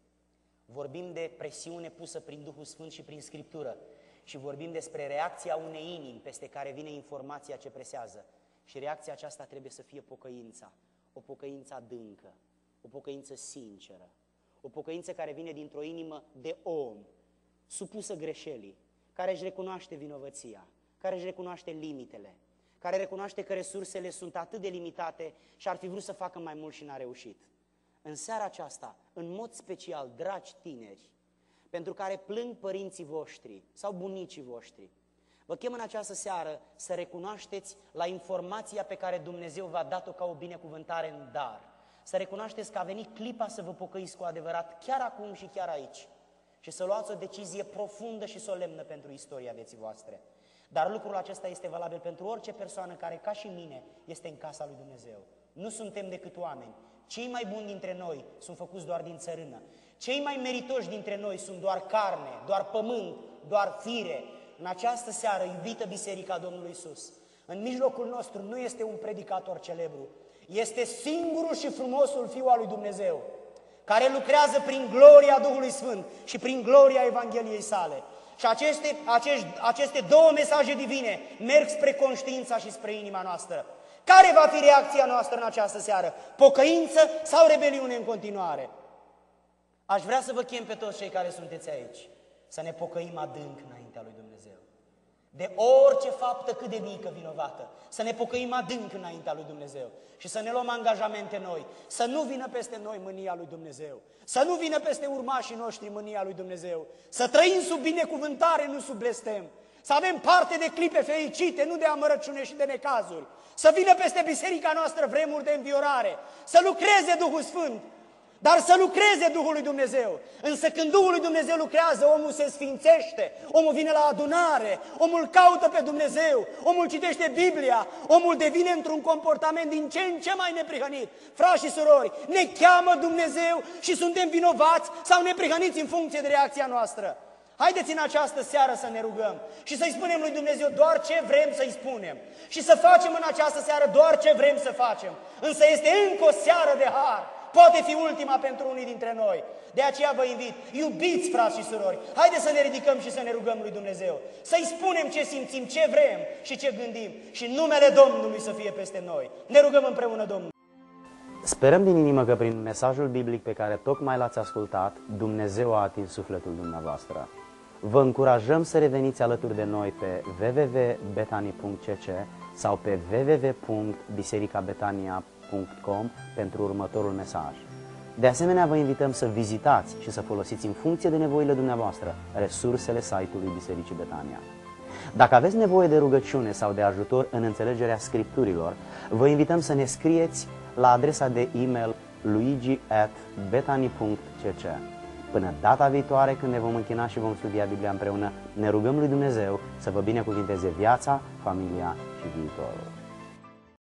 vorbim de presiune pusă prin Duhul Sfânt și prin Scriptură și vorbim despre reacția unei inimi peste care vine informația ce presează. Și reacția aceasta trebuie să fie pocăința, o pocăință adâncă, o pocăință sinceră, o pocăință care vine dintr-o inimă de om, supusă greșelii, care își recunoaște vinovăția, care își recunoaște limitele, care recunoaște că resursele sunt atât de limitate și ar fi vrut să facă mai mult și n-a reușit. În seara aceasta, în mod special, dragi tineri, pentru care plâng părinții voștri sau bunicii voștri, vă chem în această seară să recunoașteți la informația pe care Dumnezeu v-a dat-o ca o binecuvântare în dar. Să recunoașteți că a venit clipa să vă pocăiți cu adevărat, chiar acum și chiar aici. Și să luați o decizie profundă și solemnă pentru istoria vieții voastre. Dar lucrul acesta este valabil pentru orice persoană care, ca și mine, este în casa lui Dumnezeu. Nu suntem decât oameni. Cei mai buni dintre noi sunt făcuți doar din țărână. Cei mai meritoși dintre noi sunt doar carne, doar pământ, doar fire. În această seară, iubită Biserica Domnului Iisus, în mijlocul nostru nu este un predicator celebru, este singurul și frumosul Fiul al lui Dumnezeu, care lucrează prin gloria Duhului Sfânt și prin gloria Evangheliei sale. Și aceste, acești, aceste două mesaje divine merg spre conștiința și spre inima noastră. Care va fi reacția noastră în această seară? Pocăință sau rebeliune în continuare? Aș vrea să vă chem pe toți cei care sunteți aici să ne pocăim adânc înaintea lui Dumnezeu. De orice faptă cât de mică vinovată, să ne pocăim adânc înaintea lui Dumnezeu și să ne luăm angajamente noi, să nu vină peste noi mânia lui Dumnezeu, să nu vină peste urmașii noștri mânia lui Dumnezeu, să trăim sub binecuvântare, nu sub blestem, să avem parte de clipe fericite, nu de amărăciune și de necazuri, să vină peste biserica noastră vremuri de înviorare, să lucreze Duhul Sfânt, dar să lucreze Duhul lui Dumnezeu. Însă când Duhul lui Dumnezeu lucrează, omul se sfințește, omul vine la adunare, omul caută pe Dumnezeu, omul citește Biblia, omul devine într-un comportament din ce în ce mai neprihănit. Frați și surori, ne cheamă Dumnezeu și suntem vinovați sau neprihăniți în funcție de reacția noastră. Haideți în această seară să ne rugăm și să-i spunem lui Dumnezeu doar ce vrem să-i spunem și să facem în această seară doar ce vrem să facem. Însă este încă o seară de har. Poate fi ultima pentru unii dintre noi. De aceea vă invit, iubiți frați și surori, haideți să ne ridicăm și să ne rugăm lui Dumnezeu. Să-i spunem ce simțim, ce vrem și ce gândim. Și numele Domnului să fie peste noi. Ne rugăm împreună Domnul. Sperăm din inimă că prin mesajul biblic pe care tocmai l-ați ascultat, Dumnezeu a atins sufletul dumneavoastră. Vă încurajăm să reveniți alături de noi pe w w w punct betani punct c c sau pe w w w punct biserica betania punct com pentru următorul mesaj. De asemenea, vă invităm să vizitați și să folosiți în funcție de nevoile dumneavoastră resursele site-ului Bisericii Betania. Dacă aveți nevoie de rugăciune sau de ajutor în înțelegerea Scripturilor, vă invităm să ne scrieți la adresa de e-mail luigi at betani punct c c. Până data viitoare, când ne vom închina și vom studia Biblia împreună, ne rugăm lui Dumnezeu să vă binecuvinteze viața, familia și viitorul.